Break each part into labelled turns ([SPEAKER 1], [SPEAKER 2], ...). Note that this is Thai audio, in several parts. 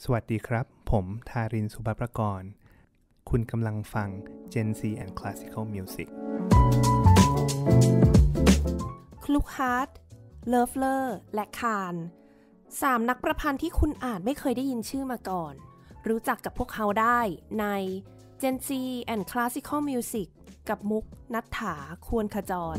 [SPEAKER 1] สวัสดีครับผมทารินสุภประกรณ์คุณกำลังฟัง Gen Z and Classical Music
[SPEAKER 2] คลุกฮาร์ทเลิฟเลอร์และคาน3นักประพันธ์ที่คุณอาจไม่เคยได้ยินชื่อมาก่อนรู้จักกับพวกเขาได้ใน Gen Z and Classical Music กับมุกณัฐฐา ควรขจร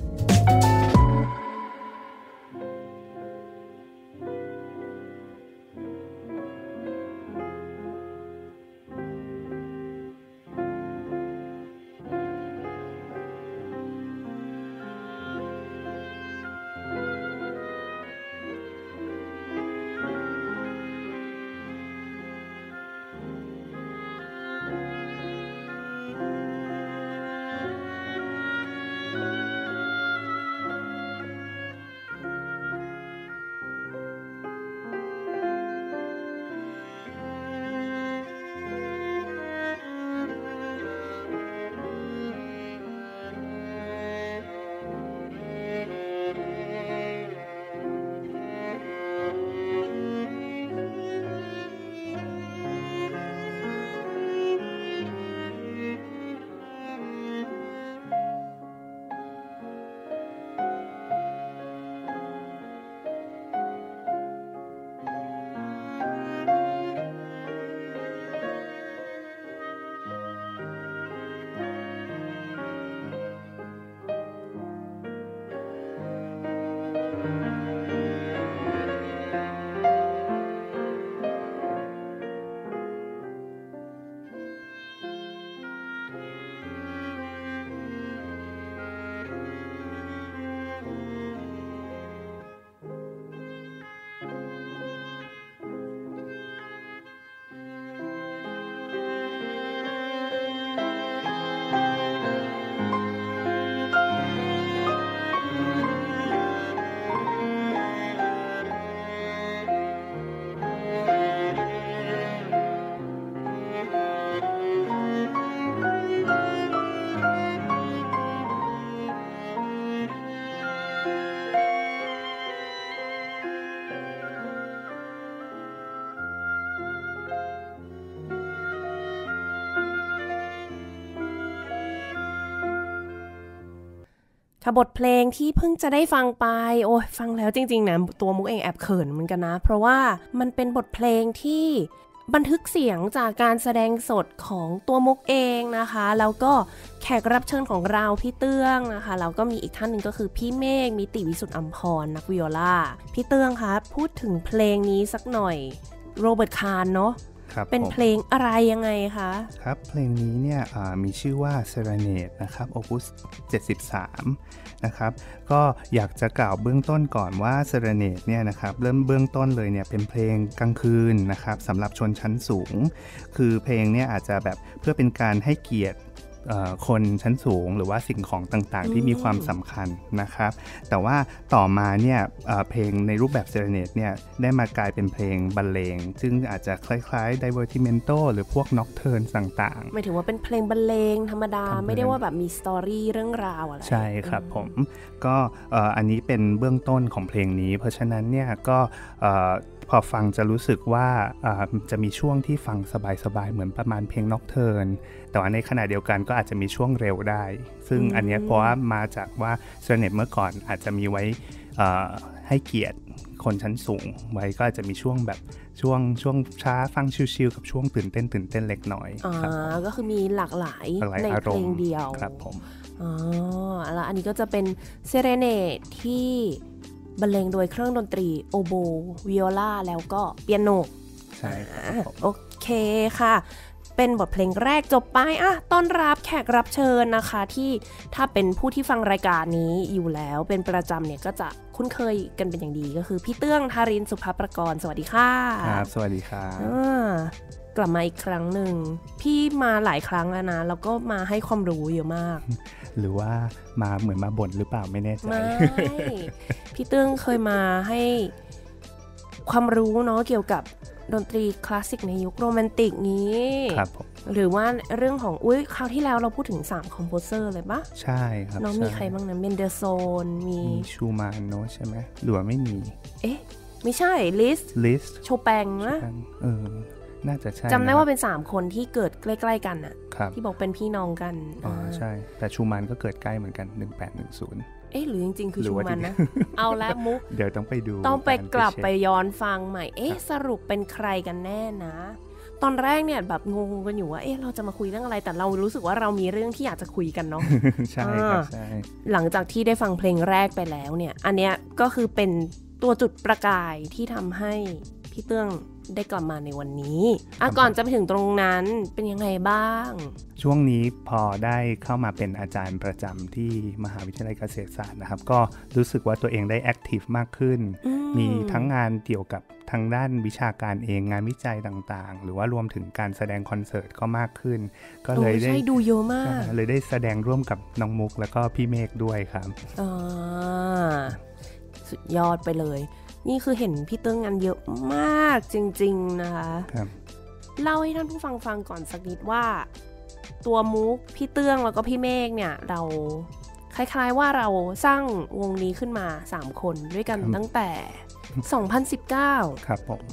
[SPEAKER 2] บทเพลงที่เพิ่งจะได้ฟังไปโอ้ยฟังแล้วจริงๆนะตัวมุกเองแอบเขินเหมือนกันนะเพราะว่ามันเป็นบทเพลงที่บันทึกเสียงจากการแสดงสดของตัวมุกเองนะคะแล้วก็แขกรับเชิญของเราพี่เตื้องนะคะแล้วก็มีอีกท่านหนึ่งก็คือพี่เมฆมิติวิสุทธิ์อัมพรนักวิโอลาพี่เตื้องคะพูดถึงเพลงนี้สักหน่อยโรเบิร์ตคาร์นเนาะเป็นเพลงอะไรยังไงคะ
[SPEAKER 1] ครับเพลงนี้เนี่ยมีชื่อว่า Serenade นะครับ Opus 73นะครับก็อยากจะกล่าวเบื้องต้นก่อนว่า Serenade เนี่ยนะครับเริ่มเบื้องต้นเลยเนี่ยเป็นเพลงกลางคืนนะครับสำหรับชนชั้นสูงคือเพลงเนี่ยอาจจะแบบเพื่อเป็นการให้เกียรติคนชั้นสูงหรือว่าสิ่งของต่างๆที่มีความสำคัญนะครับแต่ว่าต่อมาเนี่ยเพลงในรูปแบบ Serenade เนี่ยได้มากลายเป็นเพลงบรรเลงซึ่งอาจจะคล้ายๆ Divertimento หรือพวก Nocturne ต่างๆ
[SPEAKER 2] หมายถึงว่าเป็นเพลงบรรเลงธรรมดาไม่ได้ว่าแบบมีสตอรี่เรื่องราวอะไร
[SPEAKER 1] ใช่ครับผมก็อันนี้เป็นเบื้องต้นของเพลงนี้เพราะฉะนั้นเนี่ยก็พอฟังจะรู้สึกว่าจะมีช่วงที่ฟังสบายๆเหมือนประมาณเพลง Nocturne แต่ว่าในขณะเดียวกันก็อาจจะมีช่วงเร็วได้ซึ่งอันนี้เพราะว่ามาจากว่า Serenade เมื่อก่อนอาจจะมีไว้ให้เกียรติคนชั้นสูงไว้ก็อาจจะมีช่วงแบบช่วงช้าฟังชิลๆกับช่วงตื่นเต้นเล็กน้อย
[SPEAKER 2] ก็คือมีหลากหลายในเพลงเดียว
[SPEAKER 1] ครับผม
[SPEAKER 2] แล้วอันนี้ก็จะเป็น Serenade ที่บรรเลงโดยเครื่องดนตรีโอโบวิโอลาแล้วก็เปียโน
[SPEAKER 1] ใช่
[SPEAKER 2] โอเคค่ะเป็นบทเพลงแรกจบไปต้อนรับแขกรับเชิญนะคะที่ถ้าเป็นผู้ที่ฟังรายการนี้อยู่แล้วเป็นประจำเนี่ยก็จะคุ้นเคยกันเป็นอย่างดีก็คือพี่เตื้องทารินสุภประกรณ์สวัสดีค่ะ
[SPEAKER 1] ครับสวัสดีค่ะ
[SPEAKER 2] กลับมาอีกครั้งหนึ่งพี่มาหลายครั้งแล้วนะแล้วก็มาให้ความรู้เยอะมาก
[SPEAKER 1] หรือว่ามาเหมือนมาบ่นหรือเปล่าไม่แน่ใจ
[SPEAKER 2] ไม่ พี่เตื้องเคยมาให้ความรู้เนาะเกี่ยวกับดนตรีคลาสสิกในยุคโรแมนติกนี้
[SPEAKER 1] ครับผม
[SPEAKER 2] หรือว่าเรื่องของคราวที่แล้วเราพูดถึง3คอมโพเซอร์เลยปะ
[SPEAKER 1] ใช่ครับ
[SPEAKER 2] น้องมีใครบ้างนะเมนเดลโซนมี
[SPEAKER 1] ชูมานเนาะใช่ไหมหรือว่าไม่มี
[SPEAKER 2] ไม่ใช่ลิสโชแปงนะ
[SPEAKER 1] น่าจะใช่
[SPEAKER 2] จำได้ว่าเป็น3คนที่เกิดใกล้ๆกันอะ
[SPEAKER 1] ครับ
[SPEAKER 2] ที่บอกเป็นพี่น้องกัน
[SPEAKER 1] ใช่แต่ชูมันก็เกิดใกล้เหมือนกัน1810
[SPEAKER 2] หรือจริงๆคือชูมันนะเอาละมุก
[SPEAKER 1] เดี๋ยวต้องไปดู
[SPEAKER 2] ต้องไปกลับไปย้อนฟังใหม่สรุปเป็นใครกันแน่นะตอนแรกเนี่ยแบบงงกันอยู่ว่าเราจะมาคุยเรื่องอะไรแต่เรารู้สึกว่าเรามีเรื่องที่อยากจะคุยกันเนาะ
[SPEAKER 1] ใช่ครับใช่
[SPEAKER 2] หลังจากที่ได้ฟังเพลงแรกไปแล้วเนี่ยอันเนี้ยก็คือเป็นตัวจุดประกายที่ทำให้พี่เตื้องได้กลับมาในวันนี้ก่อนจะไปถึงตรงนั้นเป็นยังไงบ้าง
[SPEAKER 1] ช่วงนี้พอได้เข้ามาเป็นอาจารย์ประจำที่มหาวิทยาลัยเกษตรศาสตร์นะครับก็รู้สึกว่าตัวเองได้แอคทีฟมากขึ้นมีทั้งงานเกี่ยวกับทางด้านวิชาการเองงานวิจัยต่างๆหรือว่ารวมถึงการแสดงคอนเสิร์ตก็มากขึ้นก็เลยได้
[SPEAKER 2] ดูเยอะมาก
[SPEAKER 1] เลยได้แสดงร่วมกับน้องมุกแล้วก็พี่เมฆด้วยครับ
[SPEAKER 2] สุดยอดไปเลยนี่คือเห็นพี่เติ้งงานเยอะมากจริงๆนะคะ
[SPEAKER 1] ครับ
[SPEAKER 2] เล่าให้ท่านผู้ฟังก่อนสักนิดว่าตัวมุกพี่เติ้งแล้วก็พี่เมฆเนี่ยเราคล้ายๆว่าเราสร้างวงนี้ขึ้นมา3คนด้วยกันตั้งแต่2019
[SPEAKER 1] ครับผม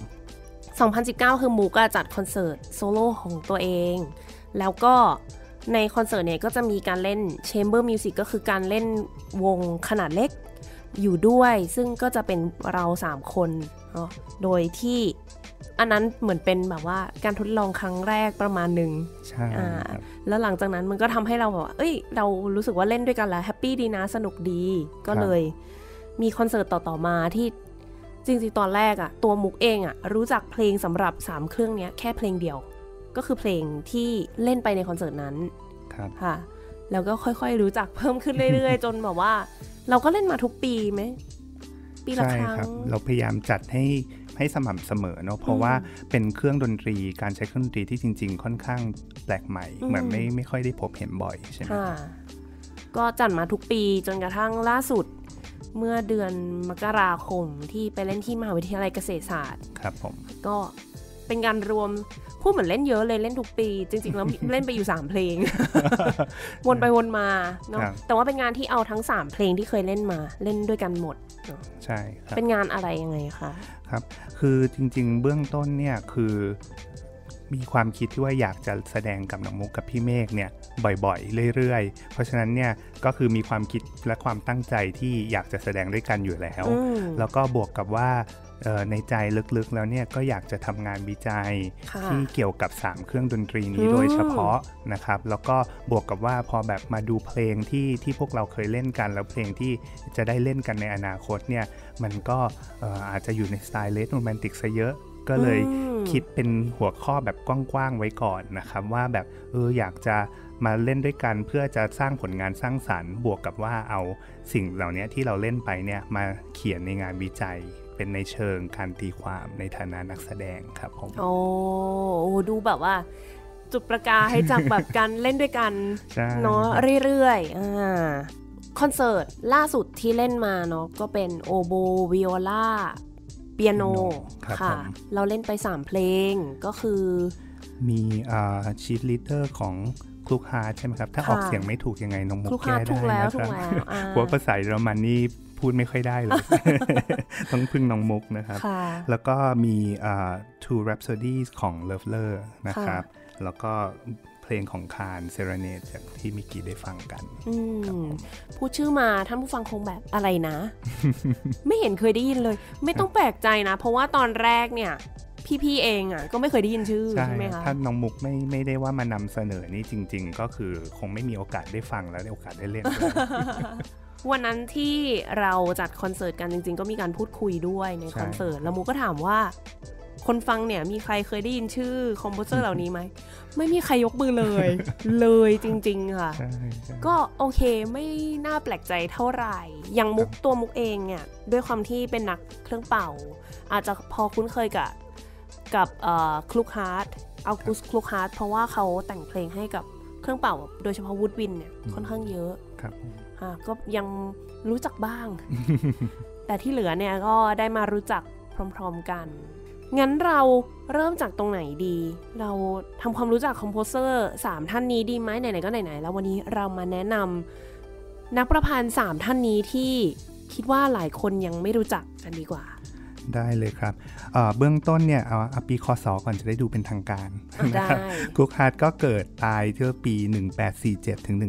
[SPEAKER 2] 2019คือมุกจัดคอนเสิร์ตโซโล่ของตัวเองแล้วก็ในคอนเสิร์ตเนี่ยก็จะมีการเล่น Chamber Music ก็คือการเล่นวงขนาดเล็กอยู่ด้วยซึ่งก็จะเป็นเรา3คนเนาะโดยที่อันนั้นเหมือนเป็นแบบว่าการทดลองครั้งแรกประมาณนึง
[SPEAKER 1] ใช่
[SPEAKER 2] แล้วหลังจากนั้นมันก็ทำให้เราแบบว่าเรารู้สึกว่าเล่นด้วยกันแล้วแฮปปี้ดีนะสนุกดีก็เลยมีคอนเสิร์ตต่อมาที่จริงๆตอนแรกตัวมุกเองรู้จักเพลงสำหรับ3เครื่องนี้แค่เพลงเดียวก็คือเพลงที่เล่นไปในคอนเสิร์ตนั้นค่ะแล้วก็ค่อยๆรู้จักเพิ่มขึ้นเรื่อยๆจนแบบว่าเราก็เล่นมาทุกปีไหมปีละครั้ง
[SPEAKER 1] เราพยายามจัดให้สม่ำเสมอเนาะเพราะว่าเป็นเครื่องดนตรีการใช้เครื่องดนตรีที่จริงๆค่อนข้างแปลกใหม่เหมือนไม่ค่อยได้พบเห็นบ่อยใช่ไหม
[SPEAKER 2] ก็จัดมาทุกปีจนกระทั่งล่าสุดเมื่อเดือนมกราคมที่ไปเล่นที่มหาวิทยาลัยเกษตรศาสตร์
[SPEAKER 1] ครับผม
[SPEAKER 2] ก็เป็นการรวมพูดเหมือนเล่นเยอะเลยเล่นทุกปีจริงๆแล้ว เล่นไปอยู่3เพลง วนไปวนมาเนาะแต่ว่าเป็นงานที่เอาทั้ง3เพลงที่เคยเล่นมาเล่นด้วยกันหมด
[SPEAKER 1] ใช่ครับ
[SPEAKER 2] เป็นงานอะไรยังไงคะ
[SPEAKER 1] ครับคือจริงๆเบื้องต้นเนี่ยคือมีความคิดที่ว่าอยากจะแสดงกับน้องมุกกับพี่เมฆเนี่ยบ่อยๆเรื่อยๆเพราะฉะนั้นเนี่ยก็คือมีความคิดและความตั้งใจที่อยากจะแสดงด้วยกันอยู่แล้วแล้วก็บวกกับว่าในใจลึกๆแล้วเนี่ยก็อยากจะทำงานวิจัยที่เกี่ยวกับ3เครื่องดนตรีนี้โดยเฉพาะนะครับแล้วก็บวกกับว่าพอแบบมาดูเพลงที่พวกเราเคยเล่นกันแล้วเพลงที่จะได้เล่นกันในอนาคตเนี่ยมันก็อาจจะอยู่ในสไตล์เลสโรแมนติกซะเยอะก็เลยคิดเป็นหัวข้อแบบกว้างๆไว้ก่อนนะครับว่าแบบอยากจะมาเล่นด้วยกันเพื่อจะสร้างผลงานสร้างสรรค์บวกกับว่าเอาสิ่งเหล่านี้ที่เราเล่นไปเนี่ยมาเขียนในงานวิจัยเป็นในเชิงการตีความในฐานะนักแสดงครับผม
[SPEAKER 2] โอ้ดูแบบว่าจุดประกายจากแบบการเล่นด้วยกันเนาะเรื่อยๆคอนเสิร์ตล่าสุดที่เล่นมาเนาะก็เป็นโอโบวิโอลาเปียโนค่ะเราเล่นไป3เพลงก็คือ
[SPEAKER 1] มีชีทลีดเดอร์ของคลุกฮาร์ทใช่ไหมครับถ้าออกเสียงไม่ถูกยังไงน้องมุกแก้ได้นะครับเพราะภาษาเยอรมันนี่พูดไม่ค่อยได้เลย ต้องพึ่งน้องมุกนะครับแล้วก็มีTwo Rhapsodies ของ Loveler นะครับแล้วก็เพลงของคาร์นเซเรเนตจากที่มิกกี้ได้ฟังกัน
[SPEAKER 2] พูดชื่อมาท่านผู้ฟังคงแบบอะไรนะ ไม่เห็นเคยได้ยินเลยไม่ต้องแปลกใจนะเพราะว่าตอนแรกเนี่ยพี่ๆเองก็ไม่เคยได้ยินชื่อใช่ไหมคะ
[SPEAKER 1] ถ้าน้องมุกไม่ได้ว่ามานำเสนอนี่จริงๆก็คือคงไม่มีโอกาสได้ฟังและได้โอกาสได้เล่น
[SPEAKER 2] วันนั้นที่เราจัดคอนเสิร์ตกันจริงๆก็มีการพูดคุยด้วยในคอนเสิร์ตแล้วมุกก็ถามว่าคนฟังเนี่ยมีใครเคยได้ยินชื่อคอมโพเซอร์เหล่านี้ไหมไม่มีใครยกมือเลย เลยจริงๆค่ะก็โอเคไม่น่าแปลกใจเท่าไหร่อย่างมุกตัวมุกเองเนี่ยด้วยความที่เป็นนักเครื่องเป่าอาจจะพอคุ้นเคยกับคลุกฮาร์ทอัลกุสคลุกฮาร์ทเพราะว่าเขาแต่งเพลงให้กับเครื่องเป่าโดยเฉพาะวูดวินเนี่ยค่อนข้างเยอะก็ยังรู้จักบ้าง แต่ที่เหลือเนี่ยก็ได้มารู้จักพร้อมๆกันงั้นเราเริ่มจากตรงไหนดีเราทำความรู้จักคอมโพเซอร์3ท่านนี้ดีไหมไหนๆก็ไหนๆแล้ววันนี้เรามาแนะนำนักประพันธ์3ท่านนี้ที่คิดว่าหลายคนยังไม่รู้จักกันดีกว่า
[SPEAKER 1] ได้เลยครับเบื้องต้นเนี่ยเอาปีคศก่อนจะได้ดูเป็นทางการนะครับคุกฮาร์ทก็เกิดตายที่ปี1847ถึง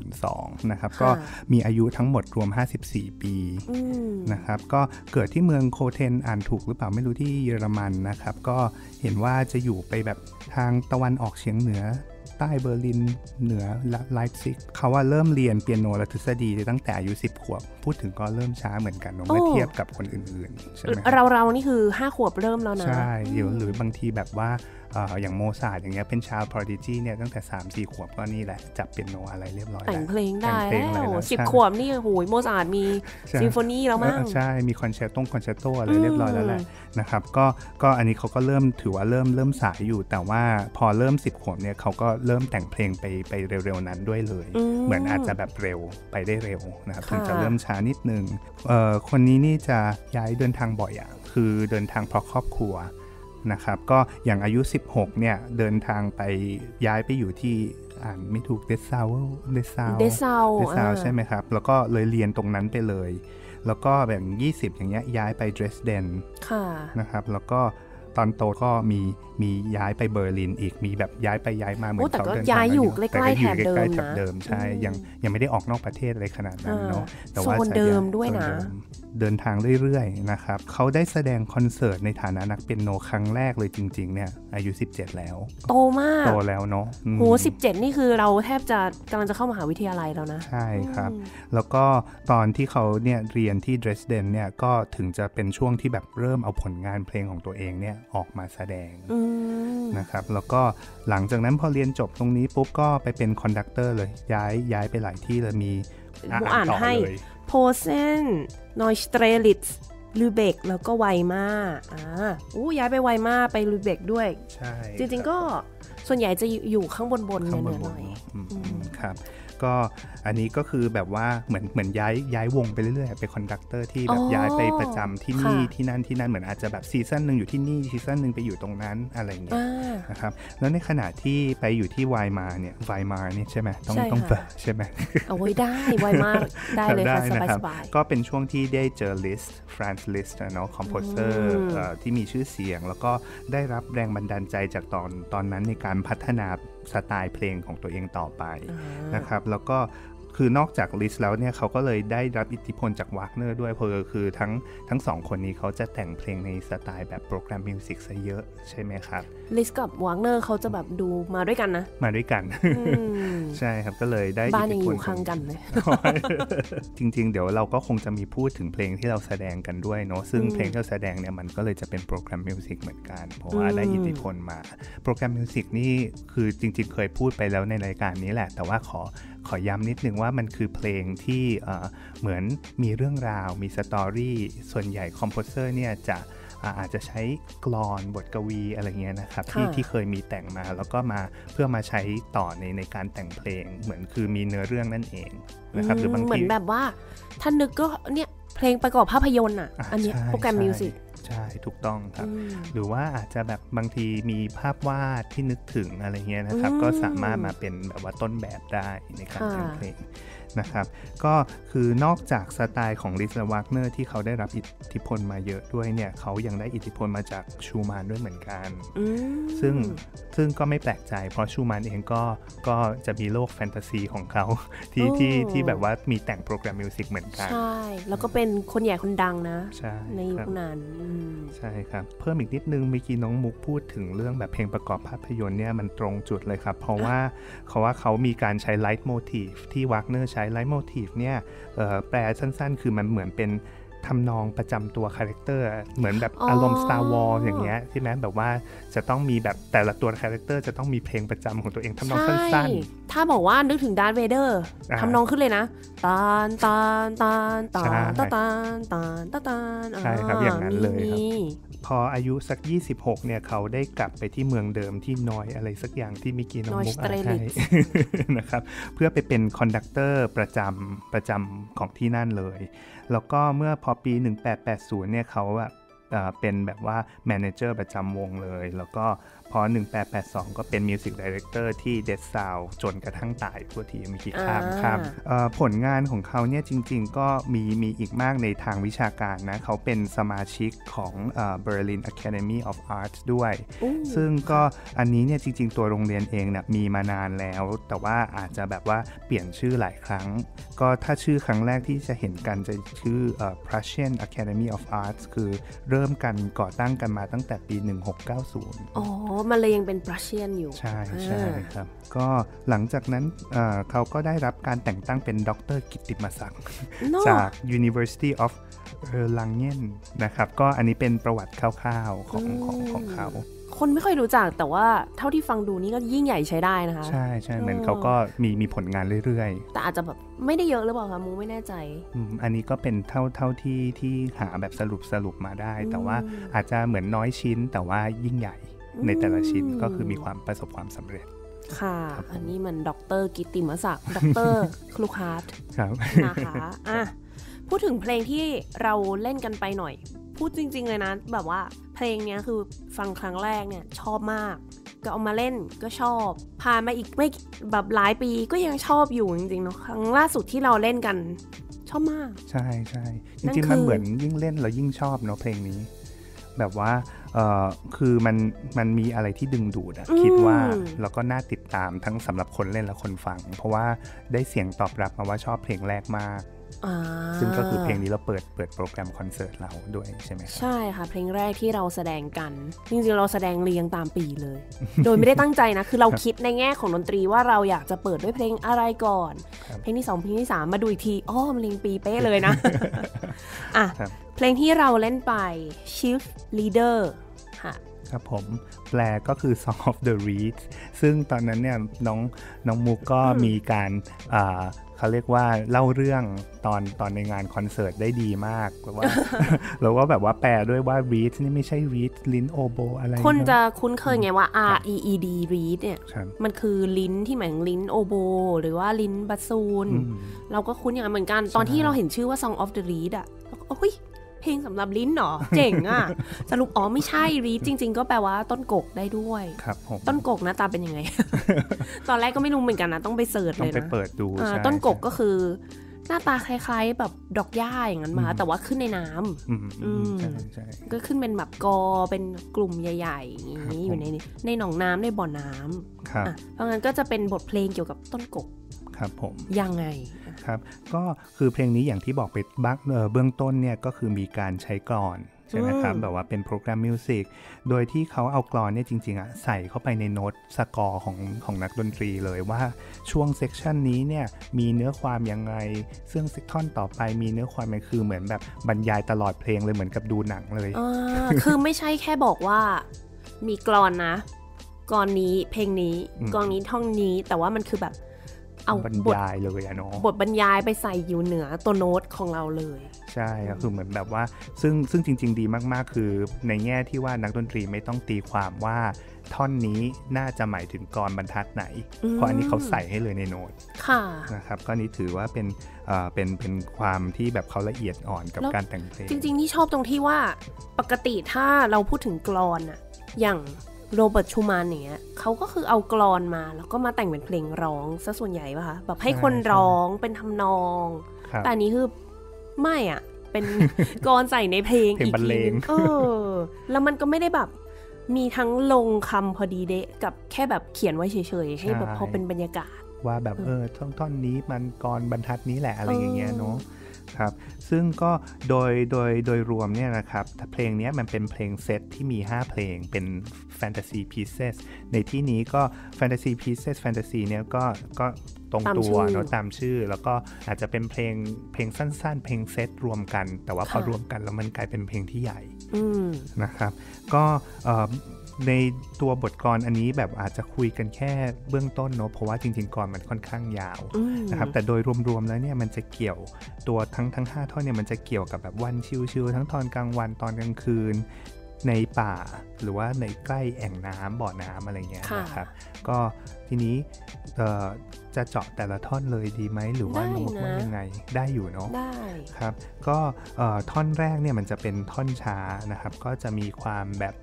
[SPEAKER 1] 1902นะครับก็มีอายุทั้งหมดรวม54ปีนะครับก็เกิดที่เมืองโคเทนอ่านถูกหรือเปล่าไม่รู้ที่เยอรมันนะครับก็เห็นว่าจะอยู่ไปแบบทางตะวันออกเฉียงเหนือใต้เบอร์ลินเหนือไลป์ซิกเขาว่าเริ่มเรียนเปียโนและทฤษฎีตั้งแต่อายุ10 ขวบพูดถึงก็เริ่มช้าเหมือนกันเมื่อเทียบกับคนอื่นๆใช่ไหม
[SPEAKER 2] เรานี่คือ5 ขวบเริ่มแล้วนะ
[SPEAKER 1] ใช่หรือบางทีแบบว่าอย่างโมซาร์ทอย่างเงี้ยเป็นชาวพรอดิจีเนี่ยตั้งแต่3-4 ขวบก็นี่แหละจับเปียโนอะไรเรียบร้อย
[SPEAKER 2] แต่งเพลงได้แล้ว10 ขวบนี่โหยโมซาร์ทมีซิมโฟนีแล้วมั้ง
[SPEAKER 1] ใช่มีคอนแชร์โตอะไรเรียบร้อยแล้วแหละนะครับก็อันนี้เขาก็เริ่มถือว่าเริ่มสายอยู่แต่ว่าพอเริ่ม10 ขวบเนี่ยเขาก็เริ่มแต่งเพลงไปเร็วๆนั้นด้วยเลยเหมือนอาจจะแบบเร็วไปได้เร็วนะครับถึงจะเริ่มช้านิดนึงคนนี้นี่จะย้ายเดินทางบ่อยคือเดินทางเพราะครอบครัวนะครับก็อย่างอายุ16เนี่ยเดินทางไปย้ายไปอยู่ที่อ่านไม่ถูกเดซาวใช่ไหมครับแล้วก็เลยเรียนตรงนั้นไปเลยแล้วก็แบบ20อย่างเงี้ยย้ายไปเดรสเดนนะครับแล้วก็ตอนโตก็มีย้ายไปเบอร์ลินอีกมีแบบย้ายไปย้ายมาเหมือนเขาเดินทาง
[SPEAKER 2] ย้ายอยู่ใกล้ๆแถบ
[SPEAKER 1] เดิมใช่ยังไม่ได้ออกนอกประเทศอะไรขนาดนั้นเนาะ
[SPEAKER 2] แต่ว่าเดิมด้วยนะ
[SPEAKER 1] เดินทางเรื่อยๆนะครับเขาได้แสดงคอนเสิร์ตในฐานะนักเปียโนครั้งแรกเลยจริงๆเนี่ยอายุ17แล้ว
[SPEAKER 2] โตมาก
[SPEAKER 1] โตแล้วเนาะ
[SPEAKER 2] โห17นี่คือเราแทบจะกำลังจะเข้ามหาวิทยาลัยแล้วนะ
[SPEAKER 1] ใช่ครับแล้วก็ตอนที่เขาเนี่ยเรียนที่เดรสเดนเนี่ยก็ถึงจะเป็นช่วงที่แบบเริ่มเอาผลงานเพลงของตัวเองเนี่ยออกมาแสดงนะครับแล้วก็หลังจากนั้นพอเรียนจบตรงนี้ปุ๊บก็ไปเป็นคอนดักเตอร์เลยย้ายไปหลายที่เลยมี
[SPEAKER 2] อ่านให้โพเซนนอยสเตรลิตลูเบกแล้วก็ไวมาย้ายไปไวมาไปลูเบกด้วย
[SPEAKER 1] ใช่
[SPEAKER 2] จริงๆก็ส่วนใหญ่จะอยู่ข้างบนเหนือหน่อย
[SPEAKER 1] ครับก็อันนี้ก็คือแบบว่าเหมือนย้ายวงไปเรื่อยๆเป็นคอนดักเตอร์ที่แบบย้ายไปประจำที่นี่ที่นั่นเหมือนอาจจะแบบซีซั่นนึงอยู่ที่นี่ซีซั่นนึงไปอยู่ตรงนั้นอะไรอย่างเงี้ยนะครับแล้วในขณะที่ไปอยู่ที่ไวมาเนี่ยใช่ไหมต้องใช่ไหม
[SPEAKER 2] เอาไว้ได้ไวมาได้เลยค่ะสบาย
[SPEAKER 1] ๆก็เป็นช่วงที่ได้เจอลิสต์ฟรานซ์ลิสต์เนาะคอมโพเซอร์ที่มีชื่อเสียงแล้วก็ได้รับแรงบันดาลใจจากตอนนั้นในการพัฒนาสไตล์เพลงของตัวเองต่อไปนะครับแล้วก็คือนอกจากลิสแล้วเนี่ยเขาก็เลยได้รับอิทธิพลจากวากเนอร์ด้วยเพราะคือทั้งสองคนนี้เขาจะแต่งเพลงในสไตล์แบบโปรแกรมมิวสิกซะเยอะใช่ไหมครับ
[SPEAKER 2] ลิสกับวากเนอร์เขาจะแบบดูมาด้วยกันนะ
[SPEAKER 1] มาด้วยกันใช่ครับก็เลยได้
[SPEAKER 2] บ้านยังอยู่ข้างกันเลย
[SPEAKER 1] จริงๆเดี๋ยวเราก็คงจะมีพูดถึงเพลงที่เราแสดงกันด้วยเนาะซึ่งเพลงที่เราแสดงเนี่ยมันก็เลยจะเป็นโปรแกรมมิวสิกเหมือนกันเพราะว่าได้อิทธิพลมาโปรแกรมมิวสิกนี่คือจริงๆเคยพูดไปแล้วในรายการนี้แหละแต่ว่าขอย้ำนิดนึงว่ามันคือเพลงที่เหมือนมีเรื่องราวมีสตอรี่ส่วนใหญ่คอมโพเซอร์เนี่ยจะอาจจะใช้กลอนบทกวีอะไรเงี้ยนะครับที่เคยมีแต่งมาแล้วก็มาเพื่อมาใช้ต่อในการแต่งเพลงเหมือนคือมีเนื้อเรื่องนั่นเองนะครับหรือบางที
[SPEAKER 2] เหมือนแบบว่าท่านนึกก็เนี่ยเพลงประกอบภาพยนตร์อันนี้โปรแกรมมิวสิก
[SPEAKER 1] ใช่ถูกต้องครับหรือว่าอาจจะแบบบางทีมีภาพวาดที่นึกถึงอะไรเงี้ยนะครับก็สามารถมาเป็นแบบว่าต้นแบบได้ในการแต่งเพลงนะครับก็คือนอกจากสไตล์ของลิสและวากเนอร์ที่เขาได้รับอิทธิพลมาเยอะด้วยเนี่ยเขายังได้อิทธิพลมาจากชูมานด้วยเหมือนกันซึ่งก็ไม่แปลกใจเพราะชูมานเองก็จะมีโลกแฟนตาซีของเขาที่แบบว่ามีแต่งโปรแกรมมิวสิกเหมือนกัน
[SPEAKER 2] ใช่แล้วก็เป็นคนใหญ่คนดังนะในยุคนั้น
[SPEAKER 1] ใช่ครับเพิ่มอีกนิดนึงเมื่อกี้น้องมุกพูดถึงเรื่องแบบเพลงประกอบภาพยนตร์เนี่ยมันตรงจุดเลยครับเพราะว่าเขามีการใช้ไลท์โมทีฟที่วากเนอร์ใช้ไลท์โมทีฟเนี่ยแปลสั้นๆคือมันเหมือนเป็นทำนองประจำตัวคาแรคเตอร์เหมือนแบบอารมณ์ Star Wars อย่างเงี้ยใช่ไหมแบบว่าจะต้องมีแบบแต่ละตัวคาแรคเตอร์จะต้องมีเพลงประจำของตัวเองทำนองสั้น
[SPEAKER 2] ๆถ้าบอกว่านึกถึงดาร์ธเวเดอร์ทำนองขึ้นเลยนะตานตานตานตานตานตานตานตาน
[SPEAKER 1] ใช่ครับอย่างนั้นเลยครับพออายุสัก26เนี่ยเขาได้กลับไปที่เมืองเดิมที่นอยอะไรสักอย่างที่มิกี้น้องมุกอ่านให้นะครับเพื่อไปเป็นคอนดักเตอร์ประจำของที่นั่นเลยแล้วก็เมื่อพอปี1880เนี่ยเขาเป็นแบบว่าแมเนเจอร์ประจำวงเลยแล้วก็พอ1882ก็เป็นมิวสิกไดเรคเตอร์ที่ Dead Sound จนกระทั่งตายทั่วทีมีกี่ข้ามผลงานของเขาเนี่ยจริงๆก็มีอีกมากในทางวิชาการนะเขาเป็นสมาชิกของBerlin Academy of Arts ด้วยซึ่งก็อันนี้เนี่ยจริงๆตัวโรงเรียนเองเนี่ยมีมานานแล้วแต่ว่าอาจจะแบบว่าเปลี่ยนชื่อหลายครั้งก็ถ้าชื่อครั้งแรกที่จะเห็นกันจะชื่อPrussian Academy of Arts คือเริ่มกันก่อตั้งกันมาตั้งแต่ปี1690
[SPEAKER 2] อ๋อมันเลยยังเป็น Prussian อยู่
[SPEAKER 1] ใช่ครับก็หลังจากนั้นเขาก็ได้รับการแต่งตั้งเป็นด็อกเตอร์กิตติมศักดิ์ จาก University of Erlangen นะครับก็อันนี้เป็นประวัติคร่าวๆของเขา
[SPEAKER 2] คนไม่ค่อยรู้จักแต่ว่าเท่าที่ฟังดูนี่ก็ยิ่งใหญ่ใช้ได้นะคะ
[SPEAKER 1] ใช่เหมือนเขาก็มีผลงานเรื่อย
[SPEAKER 2] ๆแต่อาจจะแบบไม่ได้เยอะหรือเปล่าคะมูไม่แน่ใจ
[SPEAKER 1] อันนี้ก็เป็นเท่าที่หาแบบสรุปมาได้แต่ว่าอาจจะเหมือนน้อยชิ้นแต่ว่ายิ่งใหญ่ในแต่ละชิ้นก็คือมีความประสบความสำเร็จ
[SPEAKER 2] ค่ะอันนี้มันดร.กิตติมศักดิ์ดร.คลูฮาร์ทนะคะพูดถึงเพลงที่เราเล่นกันไปหน่อยพูดจริงๆเลยนะแบบว่าเพลงนี้คือฟังครั้งแรกเนี่ยชอบมากก็เอามาเล่นก็ชอบผ่านมาอีกไม่แบบหลายปีก็ยังชอบอยู่จริงๆเนาะครั้งล่าสุดที่เราเล่นกันชอบมาก
[SPEAKER 1] ใช่จริงๆมันเหมือนยิ่งเล่นเรายิ่งชอบเนาะเพลงนี้แบบว่าคือมันมีอะไรที่ดึงดูดคิดว่าแล้วก็น่าติดตามทั้งสำหรับคนเล่นและคนฟังเพราะว่าได้เสียงตอบรับมาว่าชอบเพลงแรกมากซึ่งก็คือเพลงนี้เราเปิดโปรแกรมคอนเสิร์ตเราด้วยใช่ไหม
[SPEAKER 2] ใช่ค่ะเพลงแรกที่เราแสดงกันจริงๆเราแสดงเรียงตามปีเลย โดยไม่ได้ตั้งใจนะคือเราคิดในแง่ของดนตรีว่าเราอยากจะเปิดด้วยเพลงอะไรก่อนเพลงที่2เพลงที่3มาดูอีกทีมันเรียงปีเป๊ะเลยนะเพลงที่เราเล่นไป Chief Leader ค่ะ
[SPEAKER 1] ครับผมแปลก็คือ Song of the Reeds ซึ่งตอนนั้นเนี่ยน้องมุกก็มีการเขาเรียกว่าเล่าเรื่องตอนในงานคอนเสิร์ตได้ดีมากแล้วว่าแบบว่าแปลด้วยว่า reed นี่ไม่ใช่ reed ลิ้นโอโบอะไร
[SPEAKER 2] คนจะคุ้นเคยไงว่า reed reed เนี่ยมันคือลิ้นที่หมายถึงลิ้นโอโบหรือว่าลิ้นบาซูนเราก็คุ้นอย่างนั้นเหมือนกันตอนที่เราเห็นชื่อว่า Song of the Reed อ่ะเฮ้ยเพลงสำหรับลิ้นหรอเจ๋งอ่ะสรุปไม่ใช่ reed จริงๆก็แปลว่าต้นกกได้ด้วย
[SPEAKER 1] ครับผม
[SPEAKER 2] ต้นกกหน้าตาเป็นยังไง ตอนแรกก็ไม่รู้เหมือนกันนะต้องไปเสิร์ชเลยนะ
[SPEAKER 1] ต้องไปเปิดดู
[SPEAKER 2] ต้นกกก็คือหน้าตาคล้ายๆแบบดอกหญ้าอย่างนั้นมาแต่ว่าขึ้นในน้ำก็ขึ้นเป็นแบบกอเป็นกลุ่มใหญ่ๆอย่างนี้อยู่ในหนองน้ำในบ่อน้ำเพราะงั้นก็จะเป็นบทเพลงเกี่ยวกับต้นกก
[SPEAKER 1] ครับผม
[SPEAKER 2] ยังไง
[SPEAKER 1] ครับก็คือเพลงนี้อย่างที่บอกไปเบื้องต้นเนี่ยก็คือมีการใช้กลอนใช่ไหมครับแบบว่าเป็นโปรแกรมมิวสิกโดยที่เขาเอากลอนเนี่ยจริงๆใส่เข้าไปในโน้ตสกอร์ของนักดนตรีเลยว่าช่วงเซกชันนี้เนี่ยมีเนื้อความยังไงซึ่งท่อนต่อไปมีเนื้อความมันคือเหมือนแบบบรรยายตลอดเพลงเลยเหมือนกับดูหนังเลย
[SPEAKER 2] คือไม่ใช่แค่บอกว่ามีกลอนนะกลอนนี้เพลงนี้กลอนนี้ท่อนนี้แต่ว่ามันคือแบบเอา
[SPEAKER 1] บรรยายเลยเนาะ
[SPEAKER 2] บทบรรยายไปใส่อยู่เหนือตัวโน้ตของเราเลย
[SPEAKER 1] ใช่ก็คือเหมือนแบบว่าซึ่งจริงๆดีมากๆคือในแง่ที่ว่านักดนตรีไม่ต้องตีความว่าท่อนนี้น่าจะหมายถึงกรบรรทัดไหนเพราะอันนี้เขาใส่ให้เลยในโน้ตนะครับก็นี้ถือว่าเป็นความที่แบบเขาละเอียดอ่อนกับการแต่งเพลง
[SPEAKER 2] จริงๆที่ชอบตรงที่ว่าปกติถ้าเราพูดถึงกลอนอะอย่างโรเบิร์ตชูมานเนี่ยเขาก็คือเอากลอนมาแล้วก็มาแต่งเป็นเพลงร้องซะส่วนใหญ่ป่ะคะแบบให้คนร้องเป็นทำนองแต่อันนี้คือไม่อ่ะเป็นกลอนใส่ในเพลงอีกทีนึงแล้วมันก็ไม่ได้แบบมีทั้งลงคำพอดีเดะกับแค่แบบเขียนไว้เฉยๆให้แบบพอเป็นบรรยากาศ
[SPEAKER 1] ว่าแบบท่อนนี้มันกลอนบรรทัดนี้แหละอะไรอย่างเงี้ยเนาะครับซึ่งก็โดยรวมเนี่ยนะครับเพลงนี้มันเป็นเพลงเซตที่มี5เพลงเป็น Fantasy Pieces ในที่นี้ก็ Fantasy Pieces Fantasy เนี่ยก็ตรงตัวเนาะตามชื่อแล้วก็อาจจะเป็นเพลงสั้นๆเพลงเซตรวมกันแต่ว่าพอรวมกันแล้วมันกลายเป็นเพลงที่ใหญ่นะครับก็ในตัวบทกลอนอันนี้แบบอาจจะคุยกันแค่เบื้องต้นเนาะเพราะว่าจริงๆกลอนมันค่อนข้างยาวนะครับแต่โดยรวมๆแล้วเนี่ยมันจะเกี่ยวตัวทั้ง5ท่อนเนี่ยมันจะเกี่ยวกับแบบวันชิลๆทั้งตอนกลางวันตอนกลางคืนในป่าหรือว่าในใกล้แอ่งน้ำบ่อน้ำอะไรเงี้ยนะครับก็ทีนี้จะเจาะแต่ละท่อนเลยดีไหมหรือว่าน้องมุกว่ายังไงได้อยู่เนาะ
[SPEAKER 2] ได้
[SPEAKER 1] ครับก็ท่อนแรกเนี่ยมันจะเป็นท่อนช้านะครับก็จะมีความแบบ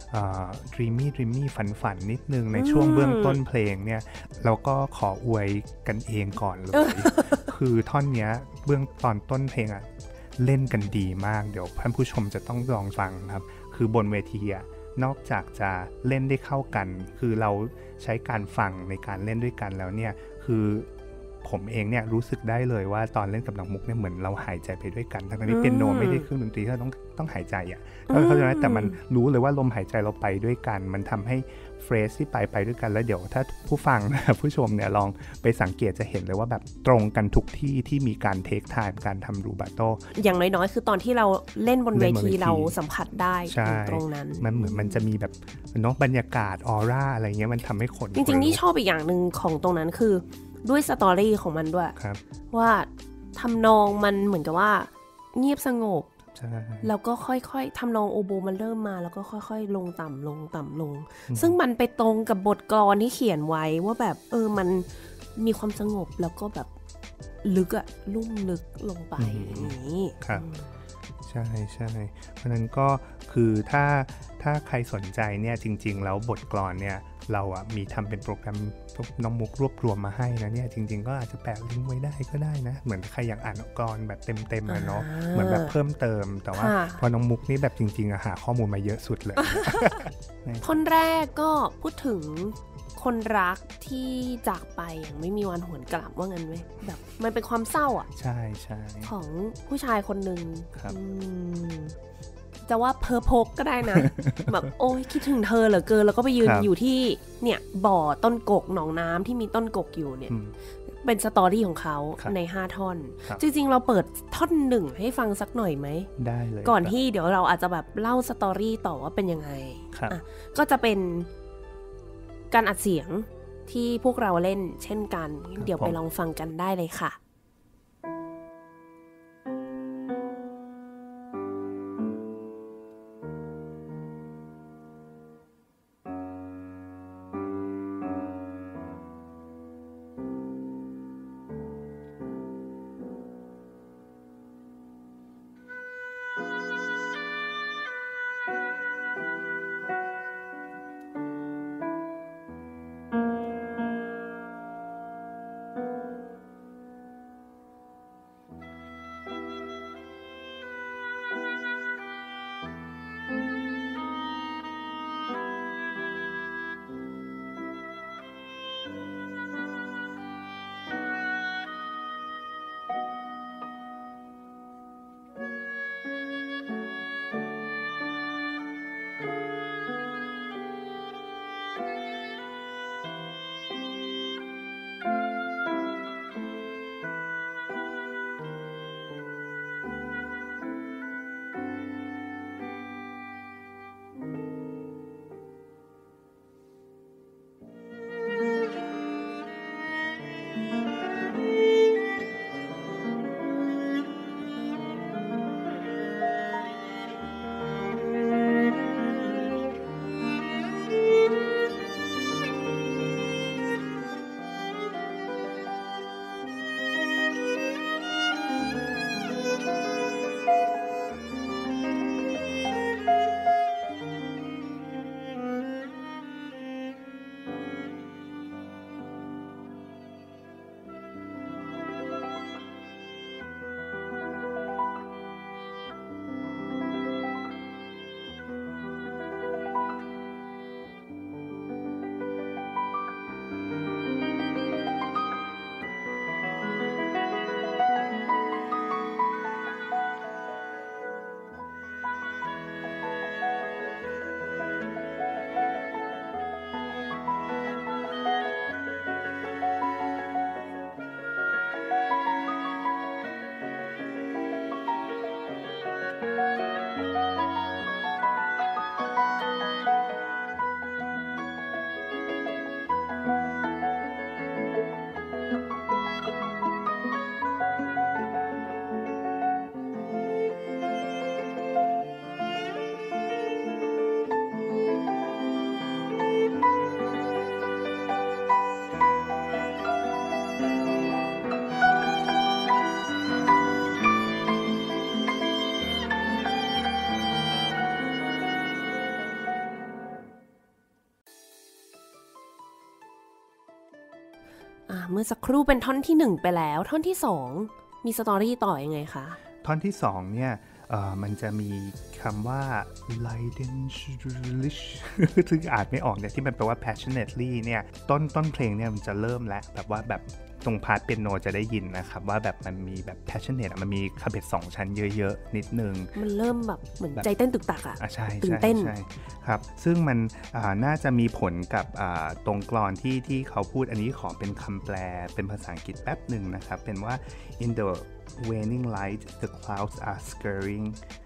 [SPEAKER 1] dreamy ฝันนิดนึงในช่วงเบื้องต้นเพลงเนี่ยเราก็ขออวยกันเองก่อนเลย คือท่อนเนี้ยเบื้องตอนต้นเพลงอะเล่นกันดีมากเดี๋ยวท่านผู้ชมจะต้องลองฟังครับคือบนเวทีอะนอกจากจะเล่นได้เข้ากันคือเราใช้การฟังในการเล่นด้วยกันแล้วเนี่ยคือผมเองเนี่ยรู้สึกได้เลยว่าตอนเล่นกับน้องมุกเนี่ยเหมือนเราหายใจไปด้วยกันทั้งที่เปียโนไม่ได้เครื่องดนตรีที่เราต้องหายใจอ่ะเข้าใจไหมแต่มันรู้เลยว่าลมหายใจเราไปด้วยกันมันทำให้เฟรสที่ไปด้วยกันแล้วเดี๋ยวถ้าผู้ฟังนะผู้ชมเนี่ยลองไปสังเกตจะเห็นเลยว่าแบบตรงกันทุกที่ที่มีการเทคไทม์การทำรูบาโต
[SPEAKER 2] อย่างน้อยๆคือตอนที่เราเล่นบนเวทีเราสัมผัสได้ตรงนั้น
[SPEAKER 1] มันเหมือนมันจะมีแบบเนาะบรรยากาศออร่าอะไรเงี้ยมันทำให้คน
[SPEAKER 2] จริงๆนี่ชอบอีกอย่างนึงของตรงนั้นคือด้วยสตอรี่ของมันด้วยว่าทำนองมันเหมือนกับว่าเงียบสงบแล้วก็ค่อยๆทำนองโอโบมันเริ่มมาแล้วก็ค่อยๆลงต่ำลงซึ่งมันไปตรงกับบทกลอนที่เขียนไว้ว่าแบบมันมีความสงบแล้วก็แบบลึกอะลุ่มลึกลงไปอย่างนี้
[SPEAKER 1] ครับใช่เพราะนั้นก็คือถ้าใครสนใจเนี่ยจริงๆแล้วบทกลอนเนี่ยเราอ่ะมีทำเป็นโปรแกรมน้องมุกรวบรวมมาให้นะเนี่ยจริงๆก็อาจจะแปะลิงก์ไว้ได้ก็ได้นะเหมือนใครอยากอ่านกลอนแบบเต็มๆนะเนาะเหมือนแบบเพิ่มเติมแต่ว่าพอน้องมุกนี่แบบจริงๆหาข้อมูลมาเยอะสุดเลย
[SPEAKER 2] ท่อนแรกก็พูดถึงคนรักที่จากไปอย่างไม่มีวันหวนกลับว่างั้นไหมแบบมันเป็นความเศร้าอ่ะ
[SPEAKER 1] ใช่
[SPEAKER 2] ของผู้ชายคนหนึ่งจะว่าเพอพกก็ได้นะ แบบโอ้ยคิดถึงเธอเหลือเกินแล้วก็ไปยืนอยู่ที่เนี่ยบ่อต้นกกหนองน้ำที่มีต้นกกอยู่เนี่ยเป็นสตอรี่ของเขาใน5ท่อนจริงๆเราเปิดท่อนหนึ่งให้ฟังสักหน่อยไหม
[SPEAKER 1] ได้เลย
[SPEAKER 2] ก่อนที่เดี๋ยวเราอาจจะแบบเล่าสตอรี่ต่อว่าเป็นยังไงก็จะเป็นการอัดเสียงที่พวกเราเล่นเช่นกันเดี๋ยวไปลองฟังกันได้เลยค่ะเมื่อสักครู่เป็นท่อนที่1ไปแล้วท่อนที่2มีสตอรี่ต่อยังไงคะ
[SPEAKER 1] ท่อนที่2เนี่ยมันจะมีคำว่า Leiden ซึ่งอ่านไม่ออกเนี่ยที่มันแปลว่า passionately เนี่ยต้นเพลงเนี่ยมันจะเริ่มแล้วแบบว่าแบบตรงพาร์ทเปียโนจะได้ยินนะครับว่าแบบมันมีแบบ passionate มันมีคาเบต2ชั้นเยอะๆนิดนึง
[SPEAKER 2] มันเริ่มแบบเหมือนใจเต้นตึกตักอ่ะ
[SPEAKER 1] ใช่
[SPEAKER 2] ตื่นเต้น
[SPEAKER 1] ครับซึ่งมันน่าจะมีผลกับตรงกลอนที่เขาพูดอันนี้ขอเป็นคำแปลเป็นภาษาอังกฤษแป๊บหนึ่งนะครับเป็นว่า in the waning light the clouds are scurrying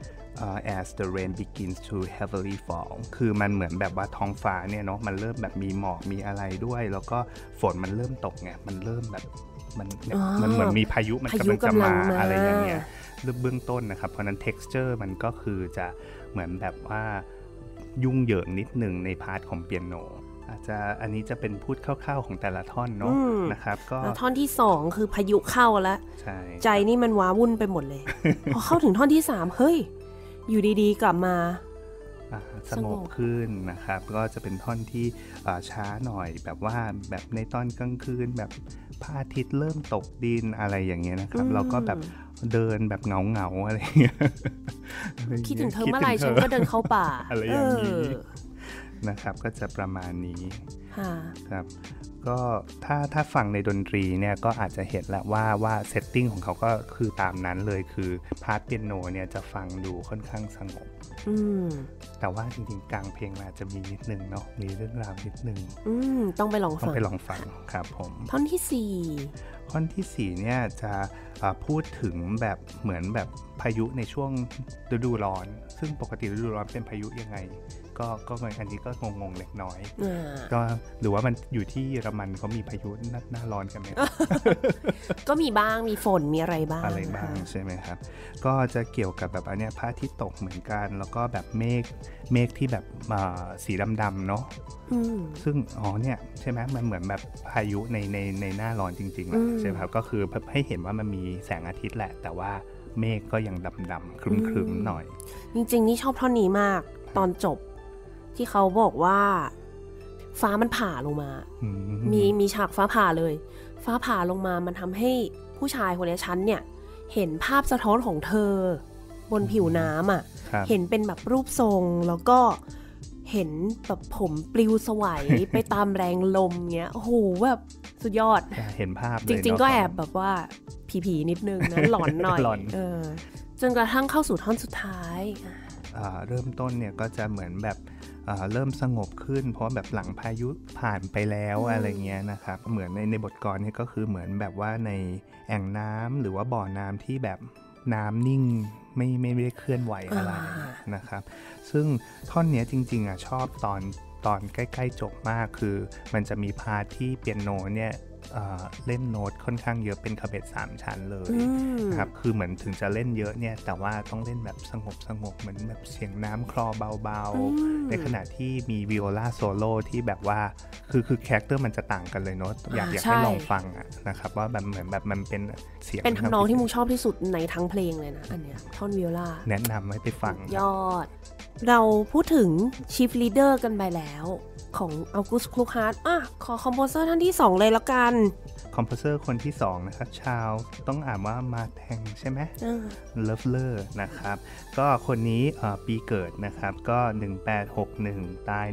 [SPEAKER 1] as the rain begins to heavily fall คือมันเหมือนแบบว่าท้องฟ้าเนี่ยเนาะมันเริ่มแบบมีหมอกมีอะไรด้วยแล้วก็ฝนมันเริ่มตกไงมันเริ่มแบบมันเหมือนมีพายุมันกำลังจะมาอะไรอย่างเงี้ยเบื้องต้นนะครับเพราะนั้น texture มันก็คือจะเหมือนแบบว่ายุ่งเหยิงนิดนึงในพาร์ทของเปียโนอาจจะอันนี้จะเป็นพูดคร่าวๆของแต่ละท่อนเนาะนะครับก็
[SPEAKER 2] ท่อนที่2คือพายุเข้าแล้วใจนี่มันว้าวุ่นไปหมดเลย พอเข้าถึงท่อนที่3เฮ้ยอยู่ดีๆกลับมา
[SPEAKER 1] สงบขึ้นนะครับก็จะเป็นท่อนที่ช้าหน่อยแบบว่าแบบในตอนกลางคืนแบบพระอาทิตย์เริ่มตกดินอะไรอย่างเงี้ยนะครับเราก็แบบเดินแบบเงาอะไรอย่างเงี้ย
[SPEAKER 2] คิดถึงเธอเมื่อไหร่ฉันก็เดินเข้าป่า
[SPEAKER 1] อะไรอย่างนี้นะครับก็จะประมาณนี้ครับก็ถ้าฟังในดนตรีเนี่ยก็อาจจะเห็นแล้วว่าเซตติ้งของเขาก็คือตามนั้นเลยคือพาร์ทเปียโนเนี่ยจะฟังดูค่อนข้างสงบแต่ว่าจริงๆกลางเพลงมันอาจจะมีนิดนึงเนาะมีเรื่องราวนิดนึง
[SPEAKER 2] ต้องไปลอง
[SPEAKER 1] ฟังครับผม
[SPEAKER 2] ท่อนที่
[SPEAKER 1] 4เนี่ยจะพูดถึงแบบเหมือนแบบพายุในช่วงฤดูร้อนซึ่งปกติฤดูร้อนเป็นพายุยังไงก็อันนี้ก็งงเล็กน้อยก็หรือว่ามันอยู่ที่เยอรมันเขามีพายุหน้าร้อนกันไหม
[SPEAKER 2] ก็มีบ้างมีฝนมีอะไรบ้าง
[SPEAKER 1] ใช่ไหมครับก็จะเกี่ยวกับแบบอันเนี้ยพระอาทิตย์ตกเหมือนกันแล้วก็แบบเมฆที่แบบสีดำๆเนาะซึ่งเนี่ยใช่ไหมมันเหมือนแบบพายุในหน้าร้อนจริงๆใช่ไหมครับก็คือให้เห็นว่ามันมีแสงอาทิตย์แหละแต่ว่าเมฆก็ยังดำๆครึ้มๆหน่อย
[SPEAKER 2] จริงๆนี่ชอบท่อนนี้มากตอนจบที่เขาบอกว่าฟ้ามันผ่าลงมามีฉากฟ้าผ่าเลยฟ้าผ่าลงมามันทำให้ผู้ชายคนนี้ฉันเนี่ยเห็นภาพสะท้อนของเธอบนผิวน้ำอ่ะเห็นเป็นแบบรูปทรงแล้วก็เห็นแบบผมปลิวสวัย ไปตามแรงลมเงี้ยโอ้โหแบบสุดยอด
[SPEAKER 1] เห็นภาพ
[SPEAKER 2] จริงๆก็แอบแบบว่าผีๆนิดนึงนะหลอนหน่อยจนกระทั่งเข้าสู่ท่อนสุดท้าย
[SPEAKER 1] เริ่มต้นเนี่ยก็จะเหมือนแบบเริ่มสงบขึ้นเพราะแบบหลังพายุผ่านไปแล้วอะไรเงี้ยนะครับเหมือนในบทกลอนนี่ก็คือเหมือนแบบว่าในแอ่งน้ำหรือว่าบ่อน้ำที่แบบน้ำนิ่งไม่ได้เคลื่อนไหวอะไรนะครับซึ่งท่อนนี้จริงๆชอบตอนใกล้ๆจบมากคือมันจะมีพาร์ทที่เปียโนเนี่ยเล่นโน้ตค่อนข้างเยอะเป็นคาเบต3ชั้นเลยครับคือเหมือนถึงจะเล่นเยอะเนี่ยแต่ว่าต้องเล่นแบบสงบเหมือนแบบเสียงน้ำคลอเบาๆในขณะที่มีวิโอลาโซโล่ที่แบบว่าคือแคเตอร์มันจะต่างกันเลยเนาะอยากให้ลองฟังนะครับว่าแบบเหมือนแบบมันเป็นเสียง
[SPEAKER 2] เป็นทำนองที่มุกชอบที่สุดในทั้งเพลงเลยนะอันเนี้ยท่อนวิโอลา
[SPEAKER 1] แนะนำให้ไปฟัง
[SPEAKER 2] ยอดเราพูดถึงชีฟลีดเดอร์กันไปแล้วของออกุส คลุกฮาร์ทขอคอมโพเซอร์ท่านที่2เลยแล้วกัน
[SPEAKER 1] คอมโพเซอร์คนที่2นะครับชาวต้องอ่านว่ามาแทงใช่ไหมเลิฟเลอร์นะครับก็คนนี้ปีเกิดนะครับก็1861ตาย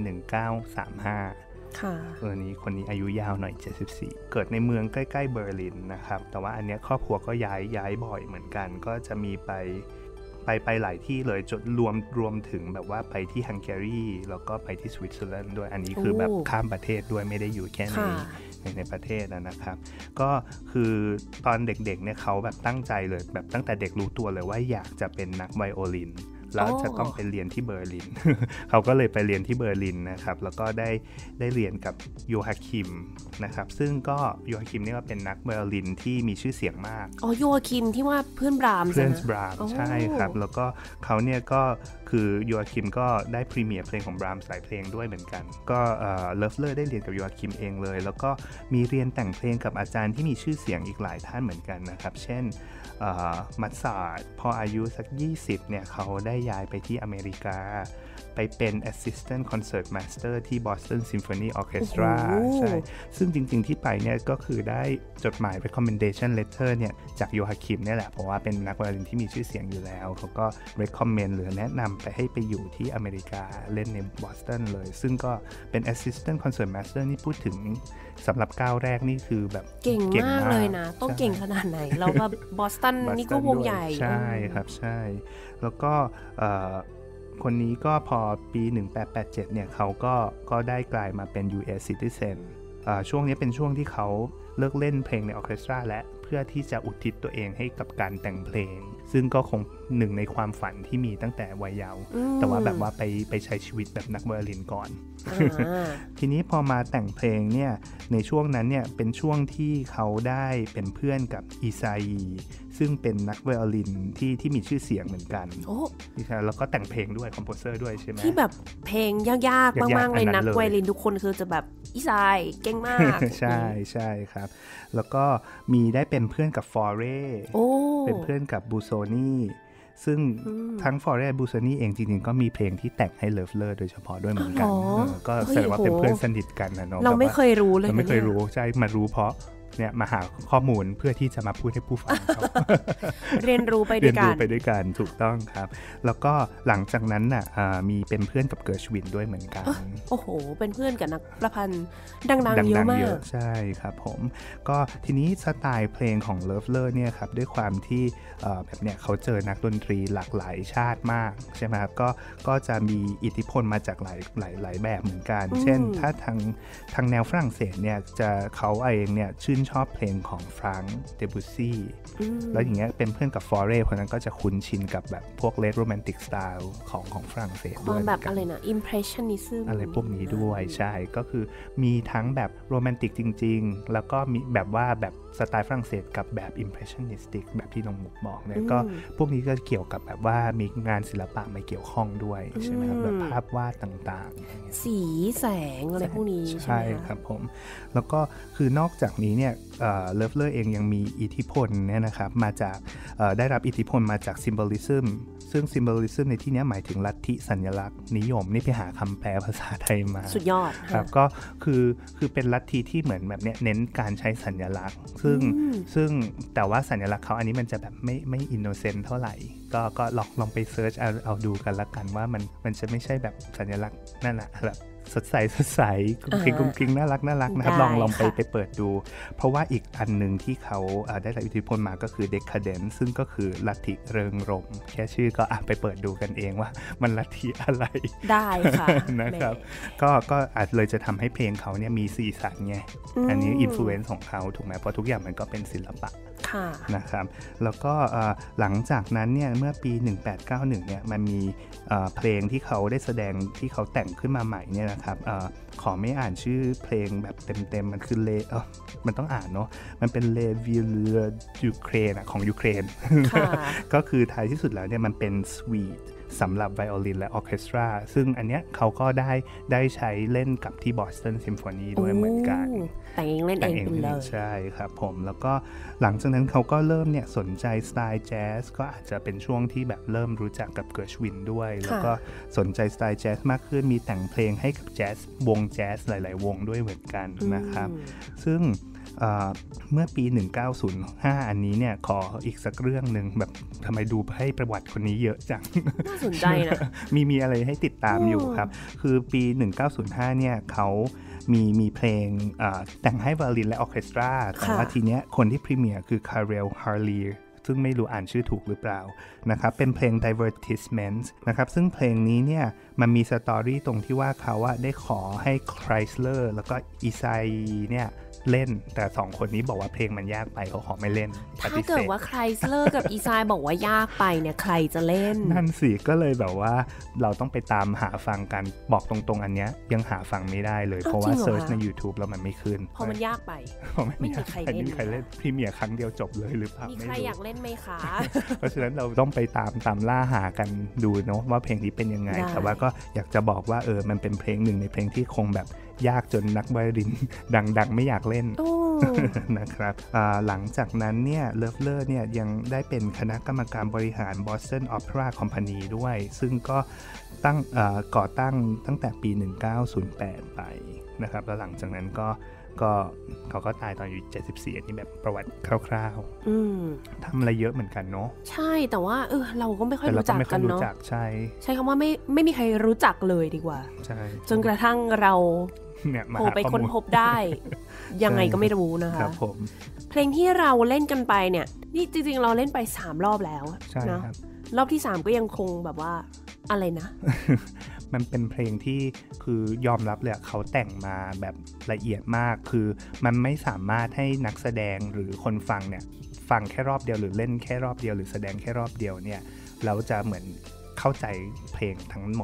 [SPEAKER 1] 1935ค่ะคนนี้อายุยาวหน่อย74เกิดในเมืองใกล้ๆเบอร์ลินนะครับแต่ว่าอันเนี้ยครอบครัวก็ย้ายบ่อยเหมือนกันก็จะมีไปหลายที่เลยจนรวมถึงแบบว่าไปที่ฮังการีแล้วก็ไปที่สวิตเซอร์แลนด์ด้วยอันนี้คือแบบข้ามประเทศด้วยไม่ได้อยู่แค่ในประเทศนะครับก็คือตอนเด็กๆเนี่ยเขาแบบตั้งใจเลยแบบตั้งแต่เด็กรู้ตัวเลยว่าอยากจะเป็นนักไวโอลินแล้วจะต้องไปเรียนที่เบอร์ลิน เขาก็เลยไปเรียนที่เบอร์ลินนะครับแล้วก็ได้เรียนกับโยฮาคิมนะครับซึ่งก็โยฮาคิมนี่ก็เป็นนักไวโอลินที่มีชื่อเสียงมาก
[SPEAKER 2] โยฮาคิมที่ว่าเพื่อนบรามส์
[SPEAKER 1] ใช่ครับแล้วก็เขาเนี่ยก็คือโยฮาคิมก็ได้พรีเมียร์เพลงของบรามส์หลายเพลงด้วยเหมือนกันก็เลิฟเลอร์ได้เรียนกับโยฮาคิมเองเลยแล้วก็มีเรียนแต่งเพลงกับอาจารย์ที่มีชื่อเสียงอีกหลายท่านเหมือนกันนะครับเช่นมัตซาร์ทพออายุสัก20เนี่ยเขาได้ย้ายไปที่อเมริกาไปเป็น Assistant Concert Master ที่ Boston Symphony Orchestra ใช่ซึ่งจริงๆที่ไปเนี่ยก็คือได้จดหมาย recommendation letter เนี่ยจากโยฮาคิมเนี่ยแหละเพราะว่าเป็นนักไวโอลินที่มีชื่อเสียงอยู่แล้วเขาก็ recommend หรือแนะนำไปให้ไปอยู่ที่อเมริกาเล่นในบอสตันเลยซึ่งก็เป็น Assistant Concert Master นี่พูดถึงสำหรับก้าวแรกนี่คือแบบ
[SPEAKER 2] เก่งมากเลยนะต้องเก่งขนาดไหนเราแบบบอสตันนี่ก็วงใหญ่
[SPEAKER 1] ใช่ครับใช่แล้วก็คนนี้ก็พอปี1887เนี่ยเขาก็ได้กลายมาเป็น US Citizen ช่วงนี้เป็นช่วงที่เขาเลิกเล่นเพลงในออร์เคสตราและเพื่อที่จะอุทิศตัวเองให้กับการแต่งเพลงซึ่งก็คงหนึ่งในความฝันที่มีตั้งแต่วัยเยาว์แต่ว่าแบบว่าไปใช้ชีวิตแบบนักไวโอลินก่อน ทีนี้พอมาแต่งเพลงเนี่ยในช่วงนั้นเนี่ยเป็นช่วงที่เขาได้เป็นเพื่อนกับอิซาอีซึ่งเป็นนักไวโอลินที่มีชื่อเสียงเหมือนกันแล้วก็แต่งเพลงด้วยคอมโพเซอร์ด้วยใช่ไหม
[SPEAKER 2] ที่แบบเพลงยากๆมากๆเลยนักไวโอลินทุกคนคือจะแบบอิซายเก่งมาก
[SPEAKER 1] ใช่ใช่ครับแล้วก็มีได้เป็นเพื่อนกับฟอเร่เป็นเพื่อนกับบูโซนี่ซึ่งทั้งฟอเร่บูโซนี่เองจริงๆก็มีเพลงที่แต่งให้เลิฟเลอร์โดยเฉพาะด้วยเหมือนกันก็แสดงว่าเป็นเพื่อนสนิทกันนะเนาะ
[SPEAKER 2] เราไม่เคยรู้เลย
[SPEAKER 1] เราไม่เคยรู้ใช่มารู้เพราะเนี่ยมาหาข้อมูลเพื่อที่จะมาพูดให้ผู้ฟังเขา
[SPEAKER 2] เรียนรู้ไปด้วย
[SPEAKER 1] กันถูกต้องครับแล้วก็หลังจากนั้นน่ะมีเป็นเพื่อนกับเกิร์ชวินด้วยเหมือนกัน
[SPEAKER 2] โอ้โหเป็นเพื่อนกับนักประพันธ์ดังๆเยอะมาก
[SPEAKER 1] ใช่ครับผมก็ทีนี้สไตล์เพลงของเลิฟเลอร์เนี่ยครับด้วยความที่แบบเนี้ยเขาเจอนักดนตรีหลากหลายชาติมากใช่ไหมครับก็จะมีอิทธิพลมาจากหลายแบบเหมือนกันเช่นถ้าทางแนวฝรั่งเศสเนี่ยจะเขาเองเนี่ยชื่นชอบเพลงของฟรังก์เดบูซี่แล้วอย่างเงี้ยเป็นเพื่อนกับฟอเร่เพราะนั้นก็จะคุ้นชินกับแบบพวกเลดโรแมนติกสไตล์ของฝรั่งเศสด้วย
[SPEAKER 2] ความแบบอะไรนะอิมเพรสชันนิซึม
[SPEAKER 1] อะไรพวกนี้ด้วยใช่ก็คือมีทั้งแบบโรแมนติกจริงๆแล้วก็มีแบบว่าแบบสไตล์ฝรั่งเศสกับแบบอิมเพรสชันนิสติกแบบที่น้องมุกบอกเนี่ยก็พวกนี้ก็เกี่ยวกับแบบว่ามีงานศิลปะมาเกี่ยวข้องด้วยใช่ไหมครับแบบภาพวาดต่าง
[SPEAKER 2] ๆสีแสงอะไรพวกนี้ใช่
[SPEAKER 1] ครับผมแล้วก็คือนอกจากนี้เนี่ยเลิฟเลอร์เองยังมีอิทธิพลเนี่ยนะครับมาจากได้รับอิทธิพลมาจากซิมโบลิซึมซึ่งซิมโบลิซึมในที่นี้หมายถึงลัทธิสัญลักษณ์นิยมนี่ไปหาคำแปลภาษาไทยมา
[SPEAKER 2] สุดยอด
[SPEAKER 1] ครับก็คือเป็นลัทธิที่เหมือนแบบเนี้ยเน้นการใช้สัญลักษณ์ซึ่งแต่ว่าสัญลักษณ์เขาอันนี้มันจะแบบไม่อินโนเซนต์เท่าไหร่ก็ลองไปเซิร์ชเอาดูกันละกันว่ามันจะไม่ใช่แบบสัญลักษณ์นั่นแหละแบบสดใสกุ้งกริ้งน่ารักนะครับลองไปเปิดดูเพราะว่าอีกอันนึงที่เขาได้รับอิทธิพลมาก็คือ Decadence ซึ่งก็คือลัทธิเริงรมย์แค่ชื่อก็ไปเปิดดูกันเองว่ามันลัทธิอะไร
[SPEAKER 2] ได้ค่ะ
[SPEAKER 1] นะครับก็อาจเลยจะทำให้เพลงเขาเนี่ยมีสีสันไงอันนี้อิทธิพลของเขาถูกไหมเพราะทุกอย่างมันก็เป็นศิลปะนะครับแล้วก็หลังจากนั้นเนี่ยเมื่อปี1891เนี่ยมันมีเพลงที่เขาได้แสดงที่เขาแต่งขึ้นมาใหม่เนี่ยนะครับขอไม่อ่านชื่อเพลงแบบเต็มมันคือมันต้องอ่านเนาะมันเป็นเลวิลยูเครนของยูเครน ก็คือท้ายที่สุดแล้วเนี่ยมันเป็นสวีทสำหรับไวโอลินและออร์เคสตราซึ่งอันเนี้ยเขาก็ได้ใช้เล่นกับที่ Boston Symphony ด้วยเหมือนกัน
[SPEAKER 2] แต่งเองเล่นเองเลย
[SPEAKER 1] ใช่ครับผมแล้วก็หลังจากนั้นเขาก็เริ่มเนี่ยสนใจสไตล์แจ๊สก็อาจจะเป็นช่วงที่แบบเริ่มรู้จักกับเกิร์ชวินด้วยแล้วก็สนใจสไตล์แจ๊สมากขึ้นมีแต่งเพลงให้กับแจ๊สวงแจ๊สหลายๆวงด้วยเหมือนกันนะครับซึ่งเมื่อปี 1905 อันนี้เนี่ยขออีกสักเรื่องนึงแบบทำไมดูให้ประวัติคนนี้เยอะจัง
[SPEAKER 2] น่าสนใจนะ
[SPEAKER 1] มีอะไรให้ติดตามอยู่ครับคือปี 1905 เนี่ยเขามีเพลงแต่งให้ไวโอลินและออร์เคสตราแต่ว่าทีเนี้ยคนที่พรีเมียร์คือคาร์เรล ฮาร์ลีซึ่งไม่รู้อ่านชื่อถูกหรือเปล่านะครับเป็นเพลง Divertisement นะครับซึ่งเพลงนี้เนี่ยมันมีสตอรี่ตรงที่ว่าเขาได้ขอให้ไครสเลอร์แล้วก็อีไซเนี่ยเล่นแต่2คนนี้บอกว่าเพลงมันยากไปเขาขอไม่เล่น
[SPEAKER 2] ถ้าเกิดว่าไครสเลอร์กับอีไซบอกว่ายากไปเนี่ยใครจะเล่น
[SPEAKER 1] นั่นสิก็เลยแบบว่าเราต้องไปตามหาฟังกันบอกตรงๆอันเนี้ยยังหาฟังไม่ได้เลยเพราะว่าเซิร์ชใน YouTube แล้วมันไม่ขึ้น
[SPEAKER 2] เพราะมันยากไป
[SPEAKER 1] ไม่มีใครเล่นพรีเมียร์ครั้งเดียวจบเลยหรือเปล่า
[SPEAKER 2] มีใครอยากเล่นไหมคะ
[SPEAKER 1] เพราะฉะนั้นเราต้องไปตามล่าหากันดูเนาะว่าเพลงนี้เป็นยังไงแต่ว่าก็อยากจะบอกว่ามันเป็นเพลงหนึ่งในเพลงที่คงแบบยากจนนักไวโอลินดังๆไม่อยากเล่นนะครับหลังจากนั้นเนี่ยเลฟเลอร์เนี่ยยังได้เป็นคณะกรรมการบริหาร Boston Opera Company ด้วยซึ่งก็ก่อตั้งตั้งแต่ปี 1908 ไปนะครับแล้วหลังจากนั้นก็เขาก็ตายตอนอายุ74นี่แบบประวัติคร่าวๆทำอะไรเยอะเหมือนกันเนาะ
[SPEAKER 2] ใช่แต่ว่าเราก็ไม่ค่อยรู้จักกันเนาะใช้คำว่าไม่มีใครรู้จักเลยดีกว่า
[SPEAKER 1] ใช่
[SPEAKER 2] จนกระทั่งเราโผล่ไปค้นพบได้ยังไงก็ไม่รู้นะคะ
[SPEAKER 1] ครับผม
[SPEAKER 2] เพลงที่เราเล่นกันไปเนี่ยนี่จริงๆเราเล่นไป3รอบแล้วนะรอบที่3ก็ยังคงแบบว่าอะไรนะ
[SPEAKER 1] มันเป็นเพลงที่คือยอมรับเลยเขาแต่งมาแบบละเอียดมากคือมันไม่สามารถให้นักแสดงหรือคนฟังเนี่ยฟังแค่รอบเดียวหรือเล่นแค่รอบเดียวหรือแสดงแค่รอบเดียวเนี่ยเราจะเหมือนเข้าใจเพลงทั้งหมด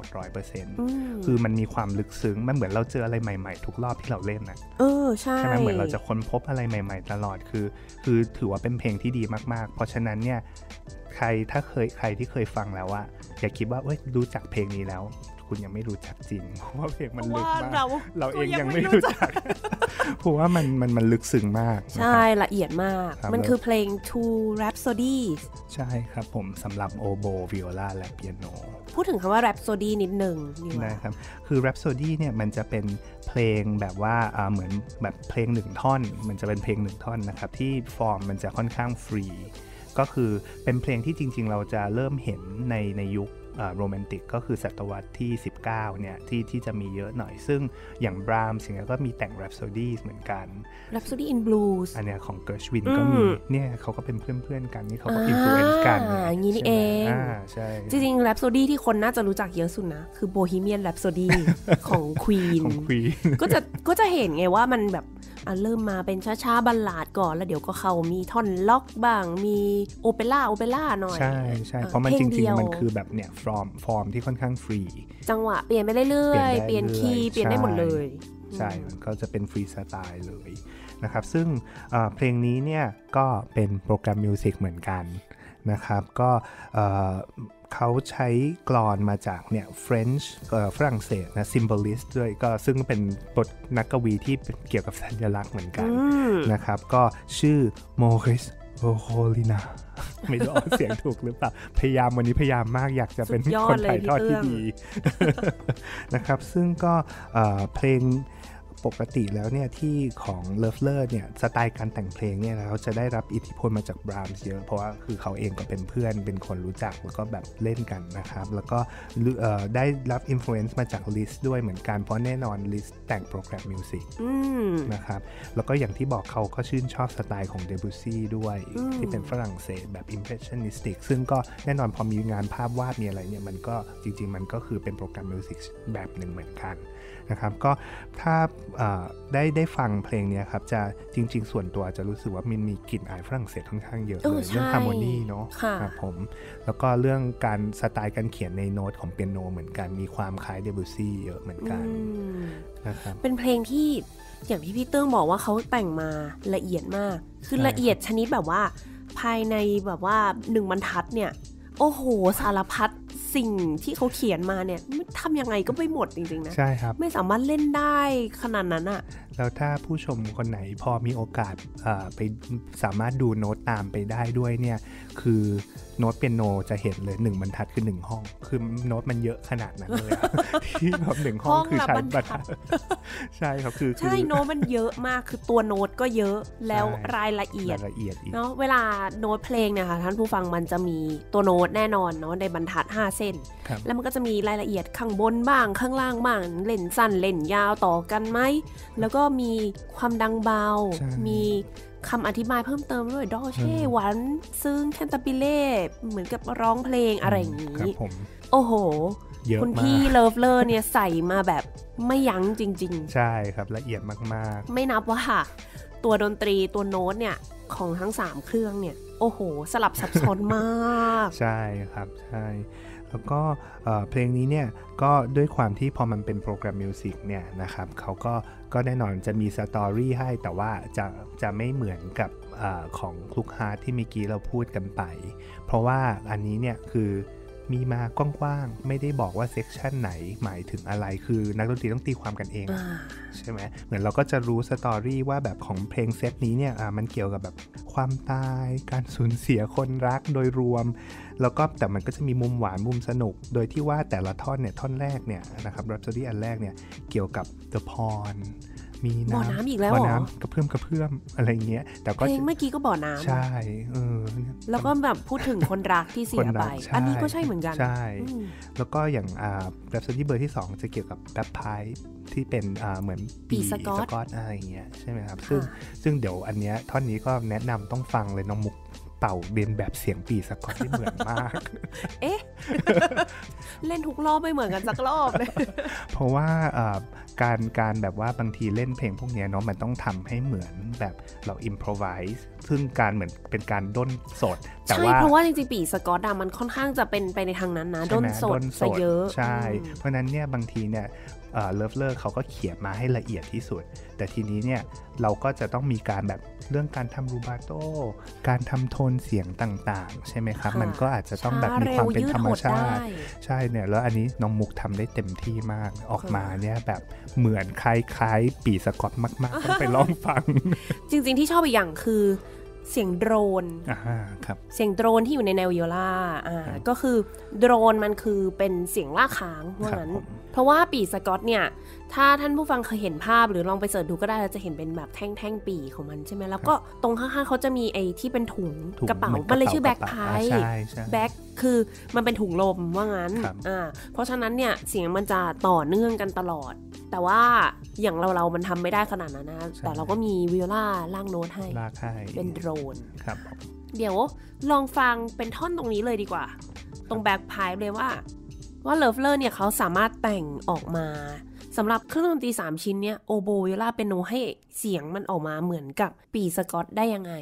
[SPEAKER 1] 100% คือมันมีความลึกซึ้งมันเหมือนเราเจออะไรใหม่ๆทุกรอบที่เราเล่นนะ
[SPEAKER 2] ใช่
[SPEAKER 1] ไหมเหมือนเราจะค้นพบอะไรใหม่ๆตลอดคือถือว่าเป็นเพลงที่ดีมากๆเพราะฉะนั้นเนี่ยใครที่เคยฟังแล้วว่าอย่าคิดว่ารู้จักเพลงนี้แล้วคุณยังไม่รู้จักจริงเพราะว่าเพลงมันลึกมากเราเองยังไม่รู้จักเพราะว่ามันลึกซึ้งมาก
[SPEAKER 2] ใช่ละเอียดมากมันคือเพลง Two Rhapsodies
[SPEAKER 1] ใช่ครับผมสำหรับโอโบวิโอลาและเปียโน
[SPEAKER 2] พูดถึงคำว่า Rhapsody นิดนึง
[SPEAKER 1] ได้ครับคือ Rhapsody เนี่ยมันจะเป็นเพลงแบบว่าเหมือนแบบเพลง1ท่อนมันจะเป็นเพลง1ท่อนนะครับที่ฟอร์มมันจะค่อนข้างฟรีก็คือเป็นเพลงที่จริงๆเราจะเริ่มเห็นในยุคโรแมนติกก็คือศตวรรษที่19เนี่ยที่จะมีเยอะหน่อยซึ่งอย่างบรามส์ก็มีแต่ง Rhapsody เหมือนกัน
[SPEAKER 2] Rhapsody in Blues
[SPEAKER 1] อันเนี้ยของเกิร์ชวินก็มีเนี่ยเขาก็เป็นเพื่อนๆกันนี่เขาก็อินฟลูเอนซ์กัน
[SPEAKER 2] อย่างนี้นี่เอง
[SPEAKER 1] ใช่
[SPEAKER 2] จริงๆ Rhapsody ที่คนน่าจะรู้จักเยอะสุดนะคือ Bohemian Rhapsody ของ Queen ก็จะเห็นไงว่ามันแบบเริ่มมาเป็นช้าๆบัลลาดก่อนแล้วเดี๋ยวก็เข้ามีท่อนล็อกบ้างมีโอเปร่าหน่อย
[SPEAKER 1] ใช่เพราะมันจริงๆมันคือแบบเนี่ยฟอร์มที่ค่อนข้างฟรี
[SPEAKER 2] จังหวะเปลี่ยนไปเรื่อยๆเปลี่ยนคีย์เปลี่ยนได้หมดเลย
[SPEAKER 1] ใช่มันก็จะเป็นฟรีสไตล์เลยนะครับซึ่งเพลงนี้เนี่ยก็เป็นโปรแกรมมิวสิกเหมือนกันนะครับก็เขาใช้กลอนมาจากเนี่ย French ฝรั่งเศสนะ Symbolist ด้วยก็ซึ่งเป็นบทนักกวีที่เกี่ยวกับสัญลักษณ์เหมือนกันนะครับก็ชื่อ Maurice Rollina ไม่รู้ออกเสียงถูกหรือเปล่าวันนี้พยายามมากอยากจะเป็นคนถ่ายทอดที่ดีนะครับซึ่งก็เพลงปกติแล้วเนี่ยที่ของเลฟเลอร์เนี่ยสไตล์การแต่งเพลงเนี่ยเขาจะได้รับอิทธิพลมาจากบรามส์เยอะเพราะว่าคือเขาเองก็เป็นเพื่อนเป็นคนรู้จักแล้วก็แบบเล่นกันนะครับแล้วก็ได้รับอิทธิพลมาจากลิสด้วยเหมือนกันเพราะแน่นอนลิสแต่งโปรแกรมมิวสิกนะครับแล้วก็อย่างที่บอกเขาก็ชื่นชอบสไตล์ของเดบูซี่ด้วยที่เป็นฝรั่งเศสแบบ impressionistic ซึ่งก็แน่นอนพอมีงานภาพวาดมีอะไรเนี่ยมันก็จริงๆมันก็คือเป็นโปรแกรมมิวสิกแบบหนึ่งเหมือนกันนะครับก็ถ้าได้ฟังเพลงนี้ครับจะจริงๆส่วนตัวจะรู้สึกว่ามันมีกลิ่นอายฝรั่งเศสค่อนข้างเยอะเลยเรื่องฮาร์โมนีเนาะครับผมแล้วก็เรื่องการสไตล์การเขียนในโน้ตของเปียโนเหมือนกันมีความคล้ายเดบิวซี่เยอะเหมือนกันนะครับ
[SPEAKER 2] เป็นเพลงที่อย่างที่พี่เติ้งบอกว่าเขาแต่งมาละเอียดมากคือละเอียดชนิดแบบว่าภายในแบบว่า1บรรทัดเนี่ยโอ้โหสารพัดสิ่งที่เขาเขียนมาเนี่ยทำยังไงก็ไม่หมดจริงๆนะ
[SPEAKER 1] ใช่ครับ
[SPEAKER 2] ไม่สามารถเล่นได้ขนาดนั้นอะ
[SPEAKER 1] แล้วถ้าผู้ชมคนไหนพอมีโอกาสไปสามารถดูโน้ตตามไปได้ด้วยเนี่ยคือโน้ตเปียโนจะเห็นเลย1บรรทัดคือ1ห้องคือโน้ตมันเยอะขนาดนั้นเลย ที่แบบ1ห้องคือใช้บรรทัดใช่ครับคือ
[SPEAKER 2] ใช่โน้ตมันเยอะมากคือตัวโน้ตก็เยอะแล้วรายละเอียดเนาะเวลาโน้ตเพลงเนี่ยค่ะท่านผู้ฟังมันจะมีตัวโน้ตแน่นอนเนาะในบรรทัด5เส้นแล้วมันก็จะมีรายละเอียดข้างบนบ้างข้างล่างบ้างเล่นสั้นเล่นยาวต่อกันไหมแล้วก็มีความดังเบามีคำอธิบายเพิ่มเติมด้วยดอเช่หวานซึ่งแคนตาบิเล่เหมือนกับร้องเพลงอะไรอย่างนี้โอ้โหคุณพี่เลิฟเลอร์เนี่ยใส่มาแบบไม่ยั้งจริงๆ
[SPEAKER 1] ใช่ครับละเอียดมาก
[SPEAKER 2] ๆไม่นับว่าตัวดนตรีตัวโน้ตเนี่ยของทั้ง3เครื่องเนี่ยโอ้โหสลับซับซ้อนมาก
[SPEAKER 1] ใช่ครับใช่แล้วก็เพลงนี้เนี่ยก็ด้วยความที่พอมันเป็นโปรแกรมมิวสิกเนี่ยนะครับเขาก็แน่นอนจะมีสตอรี่ให้แต่ว่าจะไม่เหมือนกับของคลุกฮาร์ทที่เมื่อกี้เราพูดกันไปเพราะว่าอันนี้เนี่ยคือมีมากว้างๆไม่ได้บอกว่าเซกชันไหนหมายถึงอะไรคือนักดนตรีต้องตีความกันเองใช่ไหมเหมือนเราก็จะรู้สตอรี่ว่าแบบของเพลงเซตนี้เนี่ยมันเกี่ยวกับแบบความตายการสูญเสียคนรักโดยรวมแล้วก็แต่มันก็จะมีมุมหวานมุมสนุกโดยที่ว่าแต่ละท่อนเนี่ยท่อนแรกเนี่ยนะครับ Rhapsody อันแรกเนี่ยเกี่ยวกับ The Pond มี
[SPEAKER 2] บ่อน้ำอีกแล้วเหรอ
[SPEAKER 1] บ่อน้ำกระเพื่อมอะไรเงี้ยแต่ก็
[SPEAKER 2] เพลงเมื่อกี้ก็บ่อน้ำ
[SPEAKER 1] ใช่
[SPEAKER 2] แล้วก็แบบพูดถึงคนรักที่เสียไปอันนี้ก็ใช่เหมือนกัน
[SPEAKER 1] ใช่แล้วก็อย่างRhapsody เบอร์ที่2จะเกี่ยวกับแบ็คไพป์ที่เป็นเหมือนปีสกอตอะไรเงี้ยใช่ไหมครับซึ่งเดี๋ยวอันเนี้ยท่อนนี้ก็แนะนำต้องฟังเลยน้องมุกเป่าเรียนแบบเสียงปีสกอตที่เหมือนมาก
[SPEAKER 2] เอ๊ะเล่นทุกรอบไม่เหมือนกันสักรอบเลย
[SPEAKER 1] เพราะว่าการแบบว่าบางทีเล่นเพลงพวกนี้เนาะมันต้องทำให้เหมือนแบบเราอิมโพรไวส์ซึ่งการเหมือนเป็นการด้นสด
[SPEAKER 2] แต่ว่าใช่เพราะว่าจริงๆปีสกอตมันค่อนข้างจะเป็นไปในทางนั้นนะด้นสดซะเยอะ
[SPEAKER 1] ใช่เพราะนั้นเนี่ยบางทีเนี่ยเลิฟเลอร์เขาก็เขียนมาให้ละเอียดที่สุดแต่ทีนี้เนี่ยเราก็จะต้องมีการแบบเรื่องการทำรูบาโตการทำโทนเสียงต่างๆใช่ไหมครับมันก็อาจจะต้องแบบมีความเป็นธรรมชาติใช่เนี่ยแล้วอันนี้น้องมุกทำได้เต็มที่มากออกมาเนี่ยแบบเหมือนคล้ายๆปีสกอตมากๆต้องไปลองฟัง
[SPEAKER 2] จริงๆที่ชอบอีกอย่างคือเสียงโดรน
[SPEAKER 1] ครับ
[SPEAKER 2] เสียงโดรนที่อยู่ในแนววิโอลาก็คือโดรนมันคือเป็นเสียงลากค้างว่างั้นเพราะว่าปีสกอตเนี่ยถ้าท่านผู้ฟังเคยเห็นภาพหรือลองไปเสิร์ชดูก็ได้เราจะเห็นเป็นแบบแท่งๆปีของมันใช่ไหมแล้วก็ตรงข้างๆเขาจะมีไอ้ที่เป็นถุงกระเป๋ามันเลยชื่อแบ็คไพป์แบ็คคือมันเป็นถุงลมว่างั้นเพราะฉะนั้นเนี่ยเสียงมันจะต่อเนื่องกันตลอดแต่ว่าอย่างเรามันทำไม่ได้ขนาดนั้นนะแต่เราก็มีวิโอลาล่างโน้ตให้เป็นโดรน
[SPEAKER 1] ครับ
[SPEAKER 2] เดี๋ยวลองฟังเป็นท่อนตรงนี้เลยดีกว่าตรงแบ็คไพป์เลยว่าเลิฟเลอร์เนี่ยเขาสามารถแต่งออกมาสำหรับเครื่องดนตรี3ชิ้นเนี่ยโอโบวิโอลาเปียโนให้เสียงมันออกมาเหมือนกับปีสกอตได้ยังไง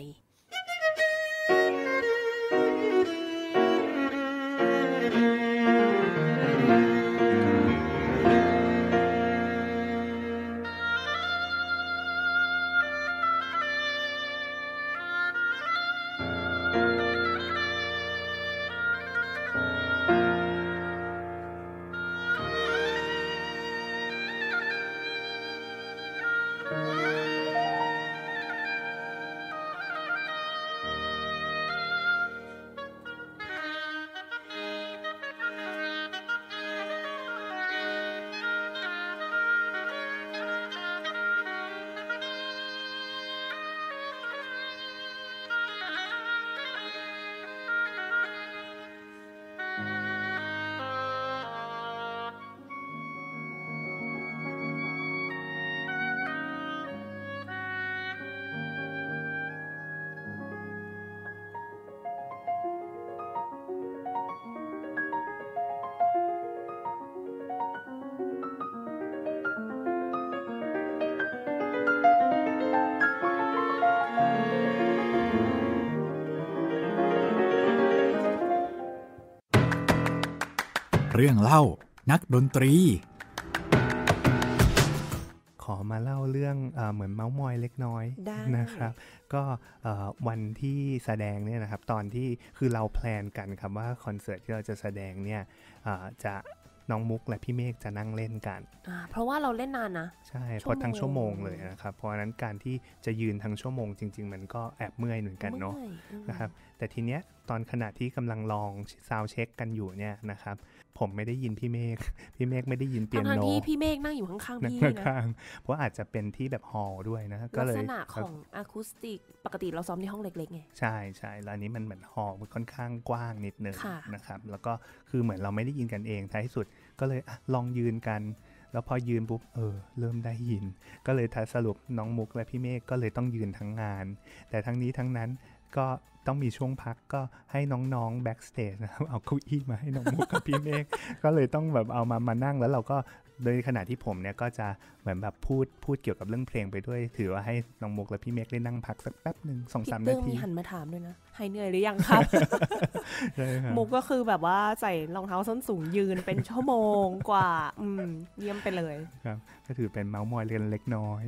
[SPEAKER 3] เรื่องเล่านักดนตรี
[SPEAKER 1] ขอมาเล่าเรื่องเหมือนเม้ามอยเล็กน้อยนะครับก็วันที่แสดงเนี่ยนะครับตอนที่คือเราแพลนกันครับว่าคอนเสิร์ตที่เราจะแสดงเนี่ยจะน้องมุกและพี่เมฆจะนั่งเล่นกัน
[SPEAKER 2] เพราะว่าเราเล่นนานนะ
[SPEAKER 1] ใช่เพราะทั้งชั่วโมงเลยนะครับเพราะฉะนั้นการที่จะยืนทั้งชั่วโมงจริงๆมันก็แอบเมื่อยเหมือนกันเนาะนะครับแต่ทีเนี้ยตอนขณะที่กำลังลองซาวด์เช็คกันอยู่เนี่ยนะครับผมไม่ได้ยินพี่เมฆไม่ได้ยินเปียโน
[SPEAKER 2] ที่พี่เมฆนั่งอยู่ข้างๆพี่
[SPEAKER 1] นะเพราะอาจจะเป็นที่แบบฮอลล์ด้วยนะก็เลย
[SPEAKER 2] ลักษณะของอะคูสติกปกติเราซ้อมที่ห้องเล็กๆไง
[SPEAKER 1] ใช่ใช่แล้วอันนี้มันเหมือนฮอลล์มันค่อนข้างกว้างนิดนึงนะครับแล้วก็คือเหมือนเราไม่ได้ยินกันเองท้ายที่สุดก็เลยลองยืนกันแล้วพอยืนปุ๊บเริ่มได้ยินก็เลยสรุปน้องมุกและพี่เมฆก็เลยต้องยืนทั้งงานแต่ทั้งนี้ทั้งนั้นก็ต้องมีช่วงพักก็ให้น้องๆแบ็กสเตจนะครับเอาเก้าอี้มาให้น้องมุกกับพี่เมฆก็เลยต้องแบบเอามานั่งแล้วเราก็โดยขณะที่ผมเนี่ยก็จะเหมือนแบบพูดเกี่ยวกับเรื่องเพลงไปด้วยถือว่าให้น้องมุกและพี่เมฆได้นั่งพักสักแป๊บนึง 2-3 นาที
[SPEAKER 2] มีหันมาถามด้วยนะหายเหนื่อยหรือยังครับ มุกก็คือแบบว่าใส่รองเท้าส้นสูงยืนเป็นชั่วโมงกว่าเยี่ยมไปเลย
[SPEAKER 1] ครับก็ถือเป็นเมาส์มอยเล็กน้อย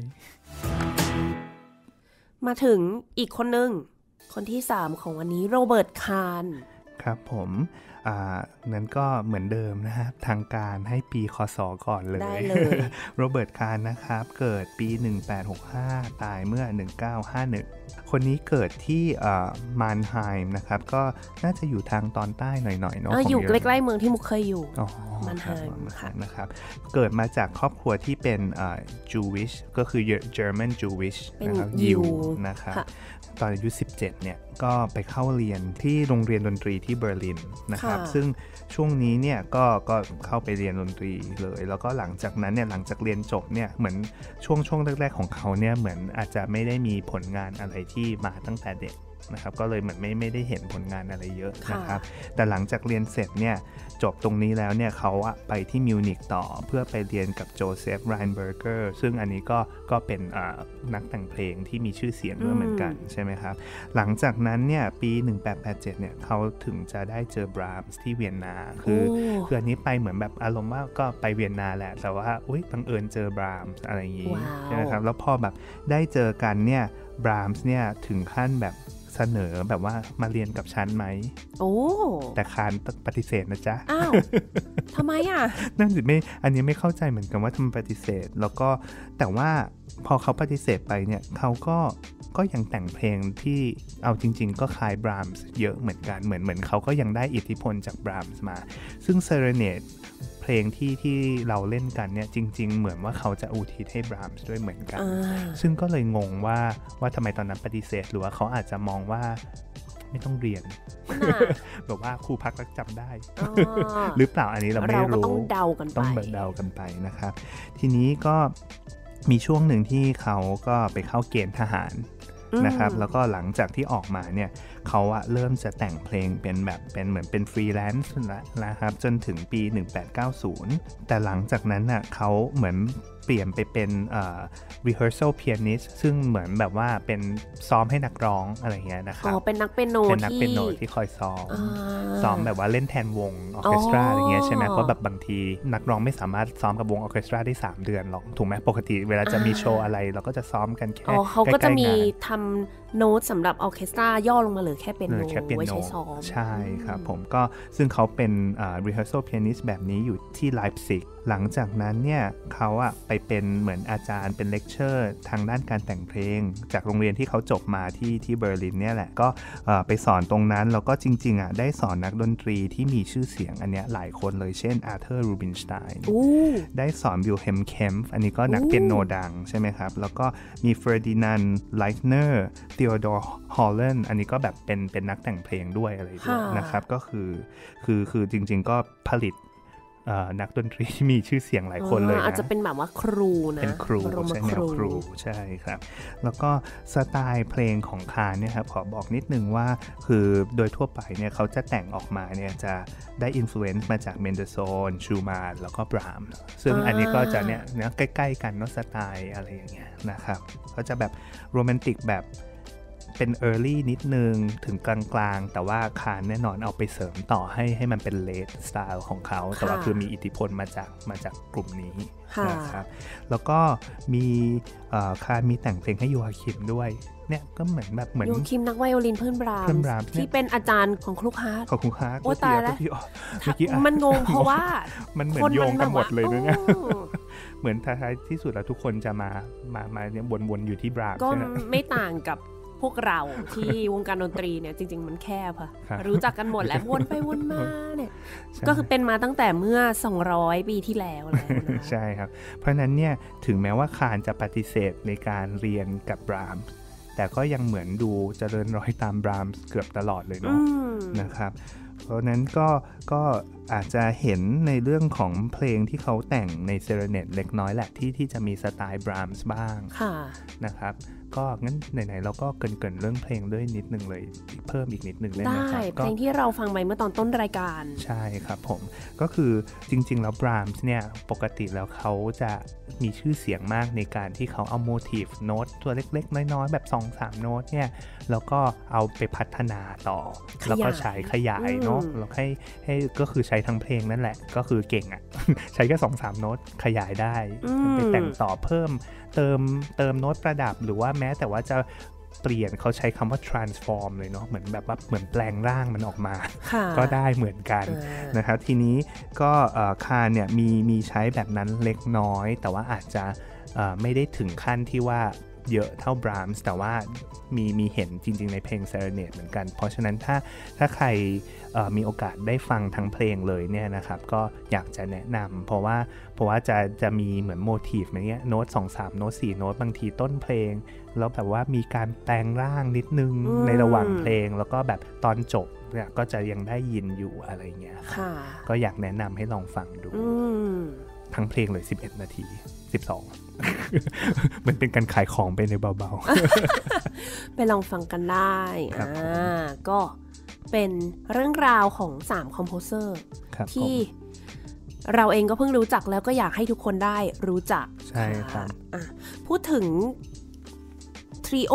[SPEAKER 2] มาถึงอีกคนนึงคนที่3ของวันนี้โรเบิร์ตคาร์น
[SPEAKER 1] ครับผมนั้นก็เหมือนเดิมนะครับทางการให้ปีคศก่อนเลย
[SPEAKER 2] ได้เลย
[SPEAKER 1] โรเบิร์ตคาร์นนะครับเกิดปี 1865 ตายเมื่อ 1951 คนนี้เกิดที่มานไฮม์นะครับก็น่าจะอยู่ทางตอนใต้หน่อยๆเนาะ
[SPEAKER 2] อยู่ใกล้ๆเมืองที่มุกเคยอยู่มานไฮม์
[SPEAKER 1] นะครับเกิดมาจากครอบครัวที่เป็นJewish ก็คือ German Jewish นะครับยิวนะครับตอนอายุ17เนี่ยก็ไปเข้าเรียนที่โรงเรียนดนตรีที่เบอร์ลินนะครับซึ่งช่วงนี้เนี่ยก็เข้าไปเรียนดนตรีเลยแล้วก็หลังจากนั้นเนี่ยหลังจากเรียนจบเนี่ยเหมือนช่วงแรกๆของเขาเนี่ยเหมือนอาจจะไม่ได้มีผลงานอะไรที่มาตั้งแต่เด็กนะครับก็เลยเหมือนไม่ได้เห็นผลงานอะไรเยอะนะครับแต่หลังจากเรียนเสร็จเนี่ยจบตรงนี้แล้วเนี่ยเขาไปที่มิวนิกต่อเพื่อไปเรียนกับโจเซฟไรน์เบอร์เกอร์ซึ่งอันนี้ก็เป็นนักแต่งเพลงที่มีชื่อเสียงด้วยเหมือนกันใช่ไหมครับหลังจากนั้นเนี่ยปี 1887 เนี่ยเขาถึงจะได้เจอบรามส์ที่เวียนนาคืออันนี้ไปเหมือนแบบอารมณ์ว่าก็ไปเวียนนาแหละแต่ว่าบังเอิญเจอบรามส์อะไรอย่างงี้ใช่ไหมครับแล้วพอแบบได้เจอกันเนี่ยบรามส์เนี่ยถึงขั้นแบบเสนอแบบว่ามาเรียนกับฉันไหมแต่คานปฏิเสธนะจ๊ะ
[SPEAKER 2] อ้าวทำไมอ่ะ
[SPEAKER 1] นั่นสิไม่อันนี้ไม่เข้าใจเหมือนกันว่าทำไมปฏิเสธแล้วก็แต่ว่าพอเขาปฏิเสธไปเนี่ยเขาก็ยังแต่งเพลงที่เอาจริงๆก็คล้ายบรามส์เยอะเหมือนกันเหมือนเขาก็ยังได้อิทธิพลจากบรามส์มาซึ่ง Serenade เพลงที่เราเล่นกันเนี่ยจริงๆเหมือนว่าเขาจะอุทิศให้บรามส์ด้วยเหมือนกันซึ่งก็เลยงงว่าทำไมตอนนั้นปฏิเสธหรือว่าเขาอาจจะมองว่าไม่ต้องเรียนแบบว่าครูพักรักจำได้หรือเปล่าอันนี้เราไม่รู้
[SPEAKER 2] ต้องเดากัน
[SPEAKER 1] ไปนะครับทีนี้ก็มีช่วงหนึ่งที่เขาก็ไปเข้าเกณฑ์ทหารนะครับแล้วก็หลังจากที่ออกมาเนี่ยเขาเริ่มจะแต่งเพลงเป็นเหมือนเป็นฟรีแลนซ์นะครับจนถึงปี 1890 แต่หลังจากนั้นน่ะเขาเหมือนเปลี่ยนไปเป็นrehearsal pianist ซึ่งเหมือนแบบว่าเป็นซ้อมให้นักร้องอะไรเงี้ยนะครับ
[SPEAKER 2] เป็นนักเปียโน
[SPEAKER 1] ที่คอยซ้อมแบบว่าเล่นแทนวงออเคสตราอะไรเงี้ยใช่ไหมเพราะแบบบางทีนักร้องไม่สามารถซ้อมกับวงออเคสตราได้3เดือนหรอกถูกไหมปกติเวลาจะมีโชว์อะไรเราก็จะซ้อมกันแค่
[SPEAKER 2] เขาก็จะมีทำโน้ตสำหรับออเคสตราย่อลงมาเหลือแค่เป็นโน้ตไว้ใช้ซ้อม
[SPEAKER 1] ใช่ครับผมก็ซึ่งเขาเป็นrehearsal pianist แบบนี้อยู่ที่ไลป์ซิกหลังจากนั้นเนี่ยเขาไปเป็นเหมือนอาจารย์เป็นเลคเชอร์ทางด้านการแต่งเพลงจากโรงเรียนที่เขาจบมาที่เบอร์ลินเนี่ยแหละก็ไปสอนตรงนั้นแล้วก็จริงๆได้สอนนักดนตรีที่มีชื่อเสียงอันเนี้ยหลายคนเลยเช่นอาร์เธอร์รูบินสไตน์ได้สอนวิลเฮมเคมป์อันนี้ก็นักเปียโนดังใช่ไหมครับแล้วก็มีเฟอร์ดินานด์ไลท์เนอร์ธีโอดอร์ฮอลแลนด์อันนี้ก็แบบเป็นนักแต่งเพลงด้วยอะไรด้วยนะครับก็คือจริงๆก็ผลิตนักดนตรีที่มีชื่อเสียงหลายคนเลยนะ
[SPEAKER 2] อาจจะเป็นแบบว่าครูนะ
[SPEAKER 1] เป็นครูใช่แนวครูใช่ครับแล้วก็สไตล์เพลงของคาร์เนี่ยครับขอบอกนิดนึงว่าคือโดยทั่วไปเนี่ยเขาจะแต่งออกมาเนี่ยจะได้อิมโฟเรนซ์มาจากเมนเดลโซนชูมานแล้วก็บรามส์ซึ่งอันนี้ก็จะเนี่ยใกล้ๆกันเนาะสไตล์อะไรอย่างเงี้ยนะครับก็จะแบบโรแมนติกแบบเป็น early นิดนึงถึงกลางๆแต่ว่าคาร์แน่นอนเอาไปเสริมต่อให้มันเป็น late style ของเขาแต่ว่าคือมีอิทธิพลมาจากกลุ่มนี้นะครับแล้วก็มีคาร์มีแต่งเพลงให้ยูฮาคิมด้วยเนี่ยก็เหมือน
[SPEAKER 2] ยูฮาคิมนักไวโอลินเพื่อนบรามส์ที่เป็นอาจารย์ของครูฮาร์ทโอ้ตายแล้วมันงงเพราะว่า
[SPEAKER 1] มันเหมือนโยงกันหมดเลยนะเนี่ยเหมือนท้ายที่สุดแล้วทุกคนจะมาเนี่ยวนๆอยู่ที่บรามส์
[SPEAKER 2] ก็ไม่ต่างกับพวกเราที่วงการดนตรีเนี่ยจริงๆมันแคบค่ะรู้จักกันหมดแล้ววนไปวนมาเนี่ยก็คือเป็นมาตั้งแต่เมื่อ200 ปีที่แล้วแล้ว
[SPEAKER 1] ใช่ครับเพราะนั้นเนี่ยถึงแม้ว่าคาร์จะปฏิเสธในการเรียนกับบรามส์แต่ก็ยังเหมือนดูเจริญรอยตามบรามส์เกือบตลอดเลยเนาะนะครับเพราะนั้นก็อาจจะเห็นในเรื่องของเพลงที่เขาแต่งในเซเรเนตเล็กน้อยแหละที่จะมีสไตล์บรามส์บ้างนะครับก็งั้นไหนๆเราก็เกินเรื่องเพลงด้วยนิดนึงเลยเพิ่มอีกนิดนึงได้ไหมครับ
[SPEAKER 2] เพลงที่เราฟังไปเมื่อตอนต้นรายการ
[SPEAKER 1] ใช่ครับผมก็คือจริงๆแล้วบรามส์เนี่ยปกติแล้วเขาจะมีชื่อเสียงมากในการที่เขาเอาโมทีฟโน้ตตัวเล็กๆน้อยๆแบบ 2-3 โน้ตเนี่ยแล้วก็เอาไปพัฒนาต่อแล้วก็ใช้ขยายเนาะแล้วให้ก็คือใช้ทั้งเพลงนั่นแหละก็คือเก่งอ่ะ ใช้แค่ 2-3 โน้ตขยายได้ไปแต่งต่อเพิ่มเติมโน้ตประดับหรือว่าแม้แต่ว่าจะเปลี่ยนเขาใช้คำว่า transform เลยเนาะเหมือนแบบว่าเหมือนแปลงร่างมันออกมาก็ได้เหมือนกันนะครับทีนี้ก็คานเนี่ยมีใช้แบบนั้นเล็กน้อยแต่ว่าอาจจะไม่ได้ถึงขั้นที่ว่าเยอะเท่า Brahms แต่ว่ามีเห็นจริงๆในเพลง Serenade เหมือนกันเพราะฉะนั้นถ้าใครมีโอกาสได้ฟังทั้งเพลงเลยเนี่ยนะครับก็อยากจะแนะนำเพราะว่าจะมีเหมือนโมทีฟอย่างเงี้ยโน้ต2-3โน้ต4โน้ตบางทีต้นเพลงแล้วแบบว่ามีการแปลงร่างนิดนึงในระหว่างเพลงแล้วก็แบบตอนจบเนี่ยก็จะยังได้ยินอยู่อะไรเงี้ยก็อยากแนะนำให้ลองฟังดูทั้งเพลงเลย11นาที12 มันเป็นการขายของไปในเบา
[SPEAKER 2] ๆ ไปลองฟังกันได้ก็เป็นเรื่องราวของ3คอมโพเซอร์ที่เราเองก็เพิ่งรู้จักแล้วก็อยากให้ทุกคนได้รู้จัก
[SPEAKER 1] ใช่ครับ
[SPEAKER 2] พูดถึงทริโอ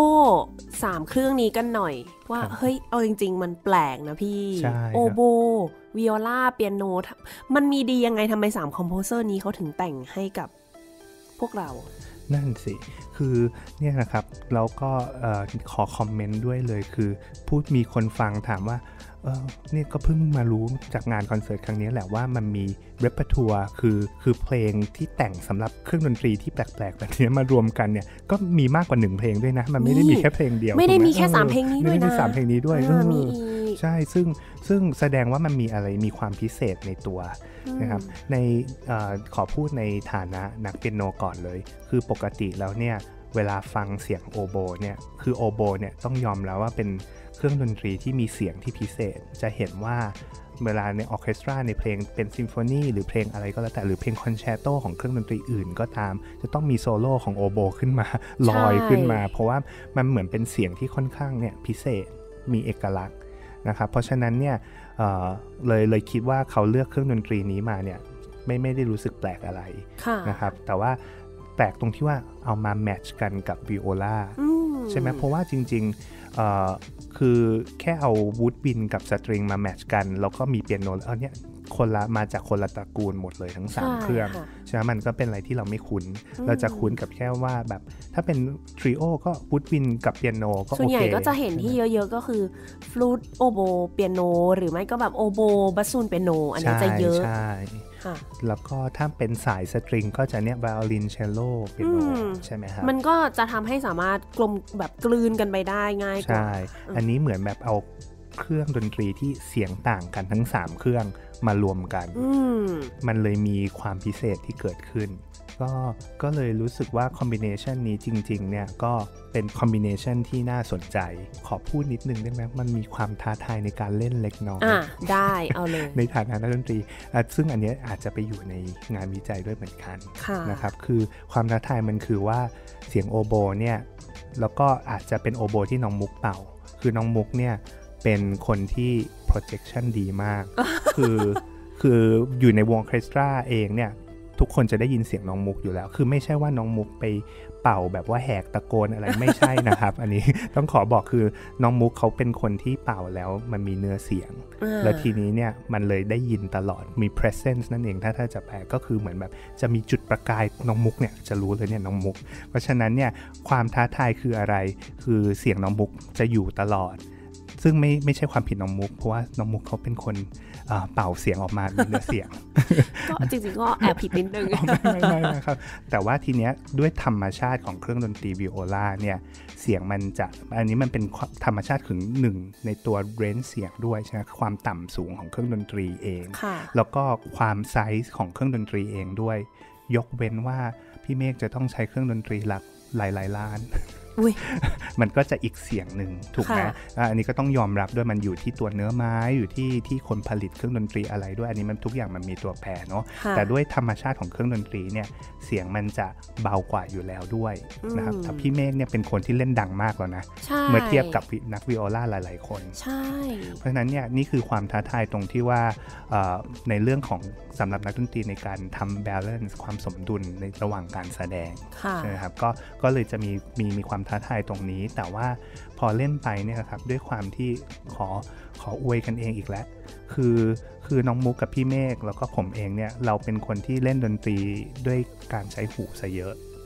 [SPEAKER 2] 3เครื่องนี้กันหน่อยว่าเฮ้ยเอาจริงๆมันแปลกนะพี่โอโบวิโอลาเปียโนมันมีดียังไงทำไม3คอมโพเซอร์นี้เขาถึงแต่งให้กับพวกเรา
[SPEAKER 1] นั่นสิคือเนี่ยนะครับเราก็ขอคอมเมนต์ด้วยเลยคือมีคนฟังถามว่าเนี่ยก็เพิ่งมารู้จากงานคอนเสิร์ตครั้งนี้แหละว่ามันมีเรปเปอร์ทัวร์คือเพลงที่แต่งสำหรับเครื่องดนตรีที่แปลกๆแบบนี้มารวมกันเนี่ยก็มีมากกว่า1เพลงด้วยนะมันไม่ได้มีแค่เพลงเดียว
[SPEAKER 2] ไม่ได้มีแค่3เพลงนี้ด้วยนะ
[SPEAKER 1] ไม่ได้มี3เพลงนี้ด้วยใช่ซึ่งแสดงว่ามันมีอะไรมีความพิเศษในตัวนะครับในขอพูดในฐานะนักเปียโนก่อนเลยคือปกติแล้วเนี่ยเวลาฟังเสียงโอโบเนี่ยคือโอโบเนี่ยต้องยอมแล้วว่าเป็นเครื่องดนตรีที่มีเสียงที่พิเศษจะเห็นว่าเวลาในออร์เคสตราในเพลงเป็นซิมโฟนีหรือเพลงอะไรก็แล้วแต่หรือเพลงคอนแชร์โตของเครื่องดนตรีอื่นก็ตามจะต้องมีโซโล่ของโอโบขึ้นมาลอยขึ้นมาเพราะว่ามันเหมือนเป็นเสียงที่ค่อนข้างเนี่ยพิเศษมีเอกลักษณ์นะครับเพราะฉะนั้นเนี่ยเลยคิดว่าเขาเลือกเครื่องดนตรีนี้มาเนี่ยไม่ได้รู้สึกแปลกอะไรนะครับแต่ว่าแปลกตรงที่ว่าเอามาแมทช์กันกับวิโอลาใช่ไหมเพราะว่าจริงๆคือแค่เอาวูดวินกับสตริงมาแมทช์กันแล้วก็มีเปียโนแล้วเนี่ยมาจากคนละตระกูลหมดเลยทั้ง3เครื่องใช่ไหมมันก็เป็นอะไรที่เราไม่คุ้นเราจะคุ้นกับแค่ว่าแบบถ้าเป็นทริโอก็วูดวินกับเปียโนก็โอเค
[SPEAKER 2] ส่วนใหญ่ก็จะเห็นที่เยอะๆก็คือฟลูตโอโบเปียโนหรือไม่ก็แบบโอโบบาซูนเปียโนอันนี้จะเยอะ
[SPEAKER 1] ใช่แล้วก็ถ้าเป็นสายสตริงก็จะเนี่ยไวโอลินเชลโลเปียโนใช่ไหมครับ
[SPEAKER 2] มันก็จะทำให้สามารถกลมแบบกลืนกันไปได้ง่ายกว่า
[SPEAKER 1] ใช่อันนี้เหมือนแบบเอาเครื่องดนตรีที่เสียงต่างกันทั้ง3เครื่องมารวมกันมันเลยมีความพิเศษที่เกิดขึ้นก็เลยรู้สึกว่าคอมบิเนชันนี้จริงๆเนี่ยก็เป็นคอมบิเนชันที่น่าสนใจขอพูดนิดนึงได้ไหมมันมีความท้าทายในการเล่นเล็กน้อย
[SPEAKER 2] ได้เอาเลย
[SPEAKER 1] ในฐานะนักดนตรีซึ่งอันนี้อาจจะไปอยู่ในงานวิจัยด้วยเหมือนกันนะครับคือความท้าทายมันคือว่าเสียงโอโบเนี่ยแล้วก็อาจจะเป็นโอโบที่น้องมุกเป่าคือน้องมุกเนี่ยเป็นคนที่ projection ดีมาก คืออยู่ในวงออร์เคสตราเองเนี่ยทุกคนจะได้ยินเสียงน้องมุกอยู่แล้วคือไม่ใช่ว่าน้องมุกไปเป่าแบบว่าแหกตะโกนอะไรไม่ใช่นะครับ อันนี้ต้องขอบอกคือน้องมุกเขาเป็นคนที่เป่าแล้วมันมีเนื้อเสียงแล้วทีนี้เนี่ยมันเลยได้ยินตลอดมี presence นั่นเองถ้าจะแปลก็คือเหมือนแบบจะมีจุดประกายน้องมุกเนี่ยจะรู้เลยเนี่ยน้องมุกเพราะฉะนั้นเนี่ยความท้าทายคืออะไรคือเสียงน้องมุกจะอยู่ตลอดซึ่งไม่ใช่ความผิดน้องมุกเพราะว่าน้องมุกเขาเป็นคนเป่าเสียงออกมามีเนื้อเสียง
[SPEAKER 2] ก็จริงๆก็แอบผิดนิดนึง
[SPEAKER 1] ไม่นะครับแต่ว่าทีเนี้ยด้วยธรรมชาติของเครื่องดนตรีวิโอลาเนี่ยเสียงมันจะอันนี้มันเป็นธรรมชาติถึง1ในตัวเรนจ์เสียงด้วยใช่ไหมความต่ำสูงของเครื่องดนตรีเองแล้วก็ความไซส์ของเครื่องดนตรีเองด้วยยกเว้นว่าพี่เมฆจะต้องใช้เครื่องดนตรีหลักหลายๆล้านมันก็จะอีกเสียงหนึ่งถูกไหมอันนี้ก็ต้องยอมรับด้วยมันอยู่ที่ตัวเนื้อไม้อยู่ที่คนผลิตเครื่องดนตรีอะไรด้วยอันนี้มันทุกอย่างมันมีตัวแปรเนาะแต่ด้วยธรรมชาติของเครื่องดนตรีเนี่ยเสียงมันจะเบากว่าอยู่แล้วด้วยนะครับถ้าพี่เมฆเนี่ยเป็นคนที่เล่นดังมากแล้วนะเมื่อเทียบกับนักวิโอลาหลายๆคน
[SPEAKER 2] ใช่
[SPEAKER 1] เพราะฉะนั้นเนี่ยนี่คือความท้าทายตรงที่ว่าในเรื่องของสำหรับนักดนตรีในการทำ balance ความสมดุลในระหว่างการแสดงใช่ไหมครับก็เลยจะมีความท้าทายตรงนี้แต่ว่าพอเล่นไปเนี่ยครับด้วยความที่ขออวยกันเองอีกแล้วคือน้องมุกกับพี่เมฆแล้วก็ผมเองเนี่ยเราเป็นคนที่เล่นดนตรีด้วยการใช้หูซะเยอะ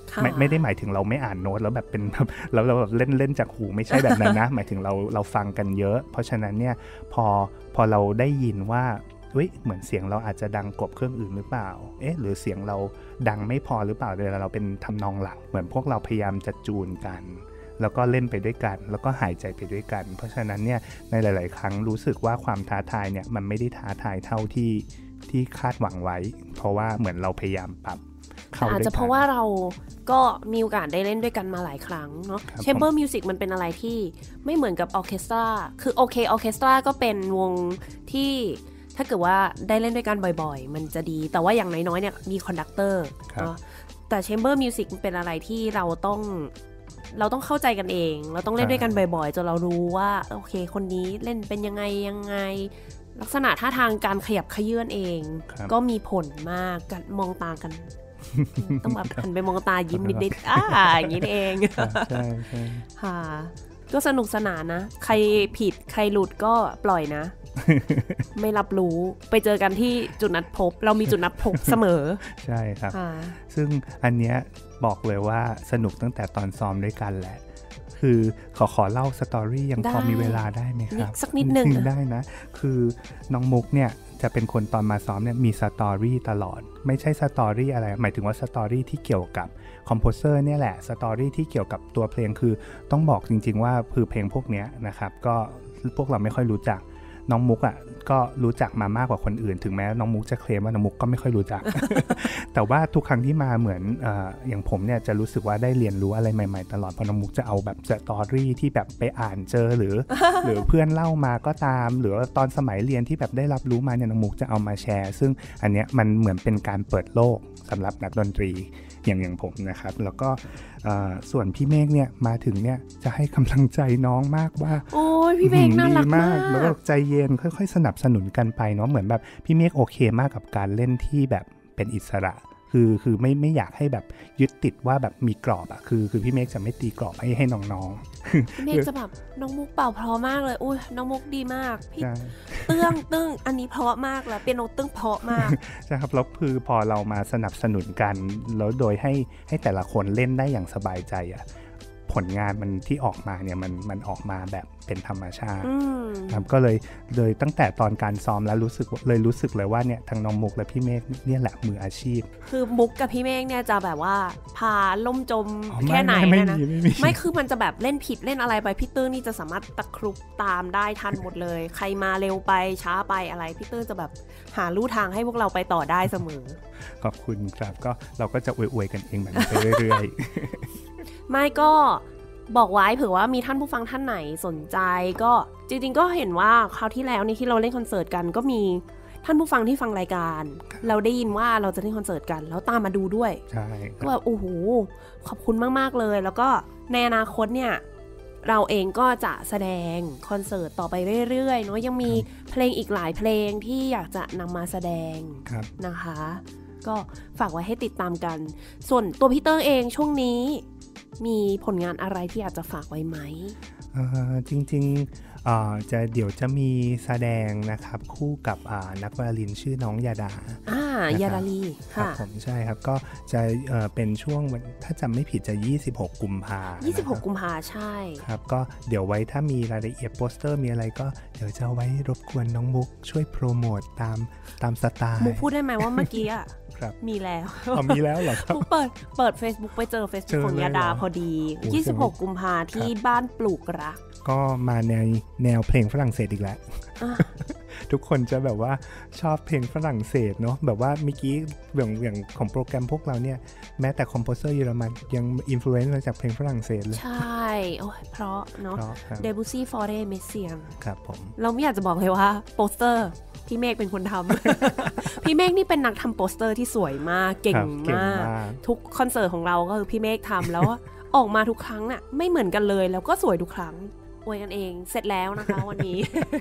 [SPEAKER 1] ไม่ได้หมายถึงเราไม่อ่านโน้ตแล้วแบบเป็นแบบแล้วเราแบบเล่นจากหูไม่ใช่แบบนั้นนะหมายถึงเราฟังกันเยอะเพราะฉะนั้นเนี่ยพอเราได้ยินว่าเหมือนเสียงเราอาจจะดังกว่าเครื่องอื่นหรือเปล่าหรือเสียงเราดังไม่พอหรือเปล่าเวลาเราเป็นทำนองหลักเหมือนพวกเราพยายามจะจูนกันแล้วก็เล่นไปด้วยกันแล้วก็หายใจไปด้วยกันเพราะฉะนั้นเนี่ยในหลายๆครั้งรู้สึกว่าความท้าทายเนี่ยมันไม่ได้ท้าทายเท่าที่คาดหวังไว้เพราะว่าเหมือนเราพยายามปรับเข้าด้วยกันอาจจะ
[SPEAKER 2] เพราะว่าเราก็มีโอกาสได้เล่นด้วยกันมาหลายครั้งเนาะ Chamber Music มันเป็นอะไรที่ไม่เหมือนกับออร์เคสตราคือโอเคออร์เคสตราก็เป็นวงที่ถ้าเกิดว่าได้เล่นด้วยกันบ่อยๆมันจะดีแต่ว่าอย่างน้อยๆเนี่ยมีคอนดักเตอร์เนาะแต่ Chamber Music เป็นอะไรที่เราต้องเข้าใจกันเองเราต้องเล่นด้วยกันบ่อยๆจนเรารู้ว่าโอเคคนนี้เล่นเป็นยังไงลักษณะท่าทางการขยับเขยื่อนเองก็มีผลมากกันมองตากันต้องแบบหันไปมองตายิ้มนิดๆอย่างนี้เอง
[SPEAKER 1] ใช่
[SPEAKER 2] ค่ะก็สนุกสนานนะใครผิดใครหลุดก็ปล่อยนะไม่รับรู้ไปเจอกันที่จุดนัดพบเรามีจุดนัดพบเสมอ
[SPEAKER 1] ใช่ครับซึ่งอันเนี้ยบอกเลยว่าสนุกตั้งแต่ตอนซ้อมด้วยกันแหละคือขอเล่าสตอรี่ยังพอมีเวลาได้ไหมครับ
[SPEAKER 2] สักนิดนึง
[SPEAKER 1] ได้นะคือน้องมุกเนี่ยจะเป็นคนตอนมาซ้อมเนี่ยมีสตอรี่ตลอดไม่ใช่สตอรี่อะไรหมายถึงว่าสตอรี่ที่เกี่ยวกับคอมโพเซอร์เนี่ยแหละสตอรี่ที่เกี่ยวกับตัวเพลงคือต้องบอกจริงๆว่าเพลงพวกนี้นะครับก็พวกเราไม่ค่อยรู้จักน้องมุกอ่ะก็รู้จักมามากกว่าคนอื่นถึงแม้น้องมุกจะเคลมว่าน้องมุกก็ไม่ค่อยรู้จัก แต่ว่าทุกครั้งที่มาเหมือนอย่างผมเนี่ยจะรู้สึกว่าได้เรียนรู้อะไรใหม่ๆตลอดเพราะน้องมุกจะเอาแบบสตอรี่ที่แบบไปอ่านเจอหรือ หรือเพื่อนเล่ามาก็ตามหรือตอนสมัยเรียนที่แบบได้รับรู้มาเนี่ยน้องมุกจะเอามาแชร์ซึ่งอันเนี้ยมันเหมือนเป็นการเปิดโลกสำหรับนักดนตรีอย่างผมนะครับแล้วก็ส่วนพี่เมฆเนี่ยมาถึงเนี่ยจะให้กำลังใจน้องมากว่า
[SPEAKER 2] โอ้ยพี่เมฆน่ารักมาก
[SPEAKER 1] แล้วก็ใจเย็นค่อยๆสนับสนุนกันไปเนาะเหมือนแบบพี่เมฆโอเคมากกับการเล่นที่แบบเป็นอิสระคือไม่อยากให้แบบยึดติดว่าแบบมีกรอบอ่ะคือพี่เมฆจะไม่ตีกรอบให้น้อง
[SPEAKER 2] ๆพี่เมฆจะแบบน้องมุกเป่าเพราะมากเลยอุ้ยน้องมุกดีมากพี่ตึ้งอันนี้เพราะมากแล้วเปียโนตึ้งเพราะมาก
[SPEAKER 1] ใช่ครับแล้วคือพอเรามาสนับสนุนกันแล้วโดยให้แต่ละคนเล่นได้อย่างสบายใจอ่ะผลงานมันที่ออกมาเนี่ยมันออกมาแบบเป็นธรรมชาติครับก็เลยตั้งแต่ตอนการซ้อมแล้วรู้สึกเลยว่าเนี่ยทั้งน้องมุกและพี่เมฆเนี่ยแหละมืออาชีพ
[SPEAKER 2] คือมุกกับพี่เมฆเนี่ยจะแบบว่าพาล่มจมแค่ไหนนะไม่คือมันจะแบบเล่นผิดเล่นอะไรไปพี่ตื้นนี่จะสามารถตะครุบตามได้ทันหมดเลยใครมาเร็วไปช้าไปอะไรพี่ตื้นจะแบบหาลู่ทางให้พวกเราไปต่อได้เสมอ
[SPEAKER 1] ขอบคุณครับก็เราก็จะอวยๆกันเองแบบนี้ไปเรื่อย
[SPEAKER 2] ๆไม่ก็บอกไว้เผื่อว่ามีท่านผู้ฟังท่านไหนสนใจก็จริงๆก็เห็นว่าคราวที่แล้วนี่ที่เราเล่นคอนเสิร์ตกันก็มีท่านผู้ฟังที่ฟังรายการเราได้ยินว่าเราจะเล่นคอนเสิร์ตกันแล้วตามมาดูด้วย
[SPEAKER 1] ใช่
[SPEAKER 2] ก็แบบโอ้โหขอบคุณมากๆเลยแล้วก็ในอนาคตเนี่ยเราเองก็จะแสดงคอนเสิร์ตต่อไปเรื่อยๆเนาะยังมีเพลงอีกหลายเพลงที่อยากจะนำมาแสดงนะคะก็ฝากไว้ให้ติดตามกันส่วนตัวพี่เติ้งเองช่วงนี้มีผลงานอะไรที่อยากจะฝากไว้ไหม
[SPEAKER 1] จริงๆเดี๋ยวจะมีแสดงนะครับคู่กับนักไวโอลินชื่อน้องยาด
[SPEAKER 2] ายาดาลี
[SPEAKER 1] ค่ะผมใช่ครับก็จะเป็นช่วงถ้าจำไม่ผิดจะ26กุมภาพันธ์
[SPEAKER 2] 26กุมภาพันธ์ใช่
[SPEAKER 1] ครับก็เดี๋ยวไว้ถ้ามีรายละเอียดโปสเตอร์มีอะไรก็เดี๋ยวจะไว้รบกวนน้องมุกช่วยโปรโมทตามสไตล์
[SPEAKER 2] มุกพูดได้ไหมว่าเมื่อกี้มีแล้ว
[SPEAKER 1] มีแล้วเหรอครับ
[SPEAKER 2] เปิด Facebook ไปเจอ Facebook ของยาดาพอดี26กุมภาพันธ์ที่บ้านปลูกรัก
[SPEAKER 1] ก็มาในแนวเพลงฝรั่งเศสอีกแล้วทุกคนจะแบบว่าชอบเพลงฝรั่งเศสเนาะแบบว่าเมื่อกี้อย่างของโปรแกรมพวกเราเนี่ยแม้แต่คอมโพเซอร์เยอรมันยังอิมโฟเรนซ์มาจากเพลงฝรั่งเศสเลย
[SPEAKER 2] ใช่โอ้ยเพราะเนาะเดบูซี่ฟอเรเมเซียน
[SPEAKER 1] ครับผม
[SPEAKER 2] เราไม่อยากจะบอกเลยว่าโปสเตอร์พี่เมฆเป็นคนทำ พี่เมฆนี่เป็นนักทำโปสเตอร์ที่สวยมากเก่งมากทุกคอนเสิร์ตของเราก็คือพี่เมฆทำแล้วออกมาทุกครั้งน่ะไม่เหมือนกันเลยแล้วก็สวยทุกครั้งอวยกันเองเสร็จแล้วนะคะวันนี้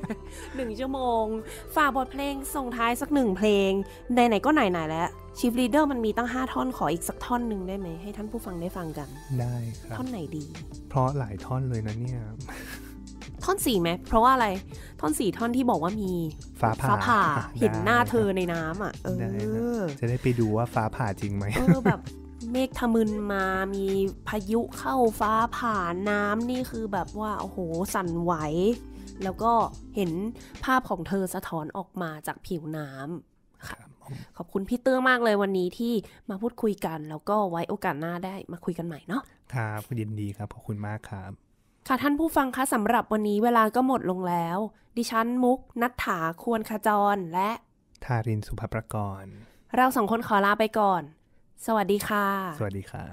[SPEAKER 2] 1 ชั่วโมงฝากบทเพลงส่งท้ายสัก1เพลงไหนๆก็ไหนๆแล้วชีฟลีดเดอร์มันมีตั้ง5ท่อนขออีกสักท่อนหนึ่งได้ไหมให้ท่านผู้ฟังได้ฟังกัน
[SPEAKER 1] ได้ครับ
[SPEAKER 2] ท่อนไหนดี
[SPEAKER 1] เพราะหลายท่อนเลยนะเนี่ย
[SPEAKER 2] ท่อน4ไหมเพราะว่าอะไรท่อน4ท่อนที่บอกว่ามี
[SPEAKER 1] ฟ้าผ่า
[SPEAKER 2] เห็นหน้าเธอในน้ำอ่ะ
[SPEAKER 1] จะได้ไปดูว่าฟ้าผ่าจริงไหม
[SPEAKER 2] แบบเมฆทะมึนมามีพายุเข้าฟ้าผ่าน้ำนี่คือแบบว่าโอ้โหสั่นไหวแล้วก็เห็นภาพของเธอสะท้อนออกมาจากผิวน้ำค่ะขอบคุณพี่เตื้อมากเลยวันนี้ที่มาพูดคุยกันแล้วก็ไว้โอกาสหน้าได้มาคุยกันใหม่เนาะ
[SPEAKER 1] ครับยินดีครับขอบคุณมากครับ
[SPEAKER 2] ค่ะท่านผู้ฟังคะสำหรับวันนี้เวลาก็หมดลงแล้วดิฉันมุกณัฐฐาควรขจรและ
[SPEAKER 1] ทารินสุภประกรณ์
[SPEAKER 2] เราสองคนขอลาไปก่อนสวัสดีค่ะ
[SPEAKER 1] สวัสดีครับ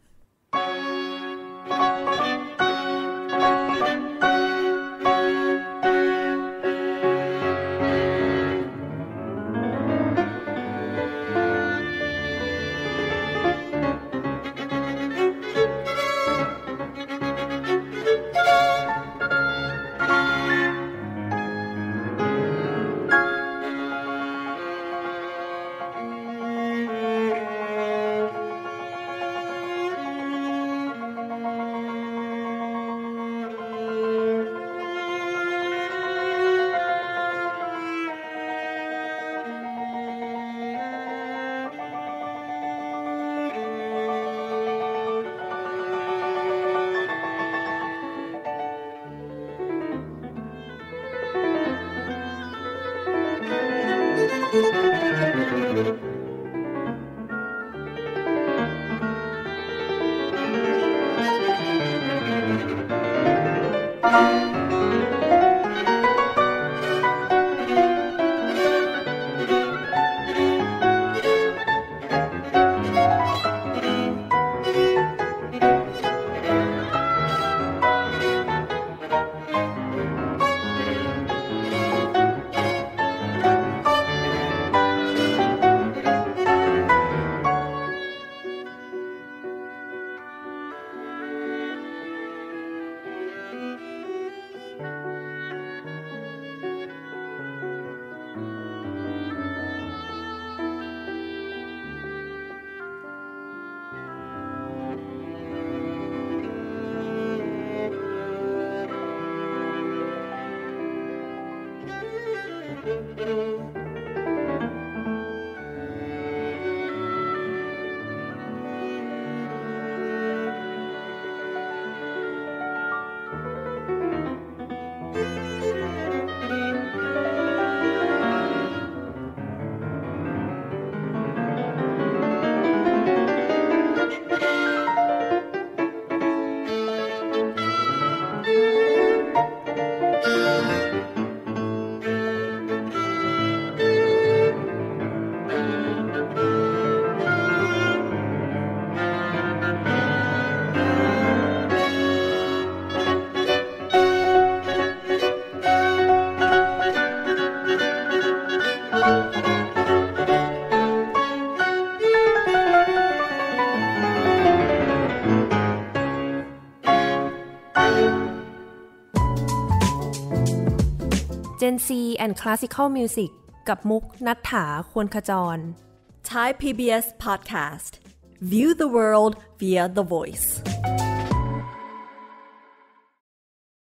[SPEAKER 2] Gen Z and Classical Music กับมุกณัฐฐาควรขจร
[SPEAKER 4] Thai PBS Podcast View the world via the voice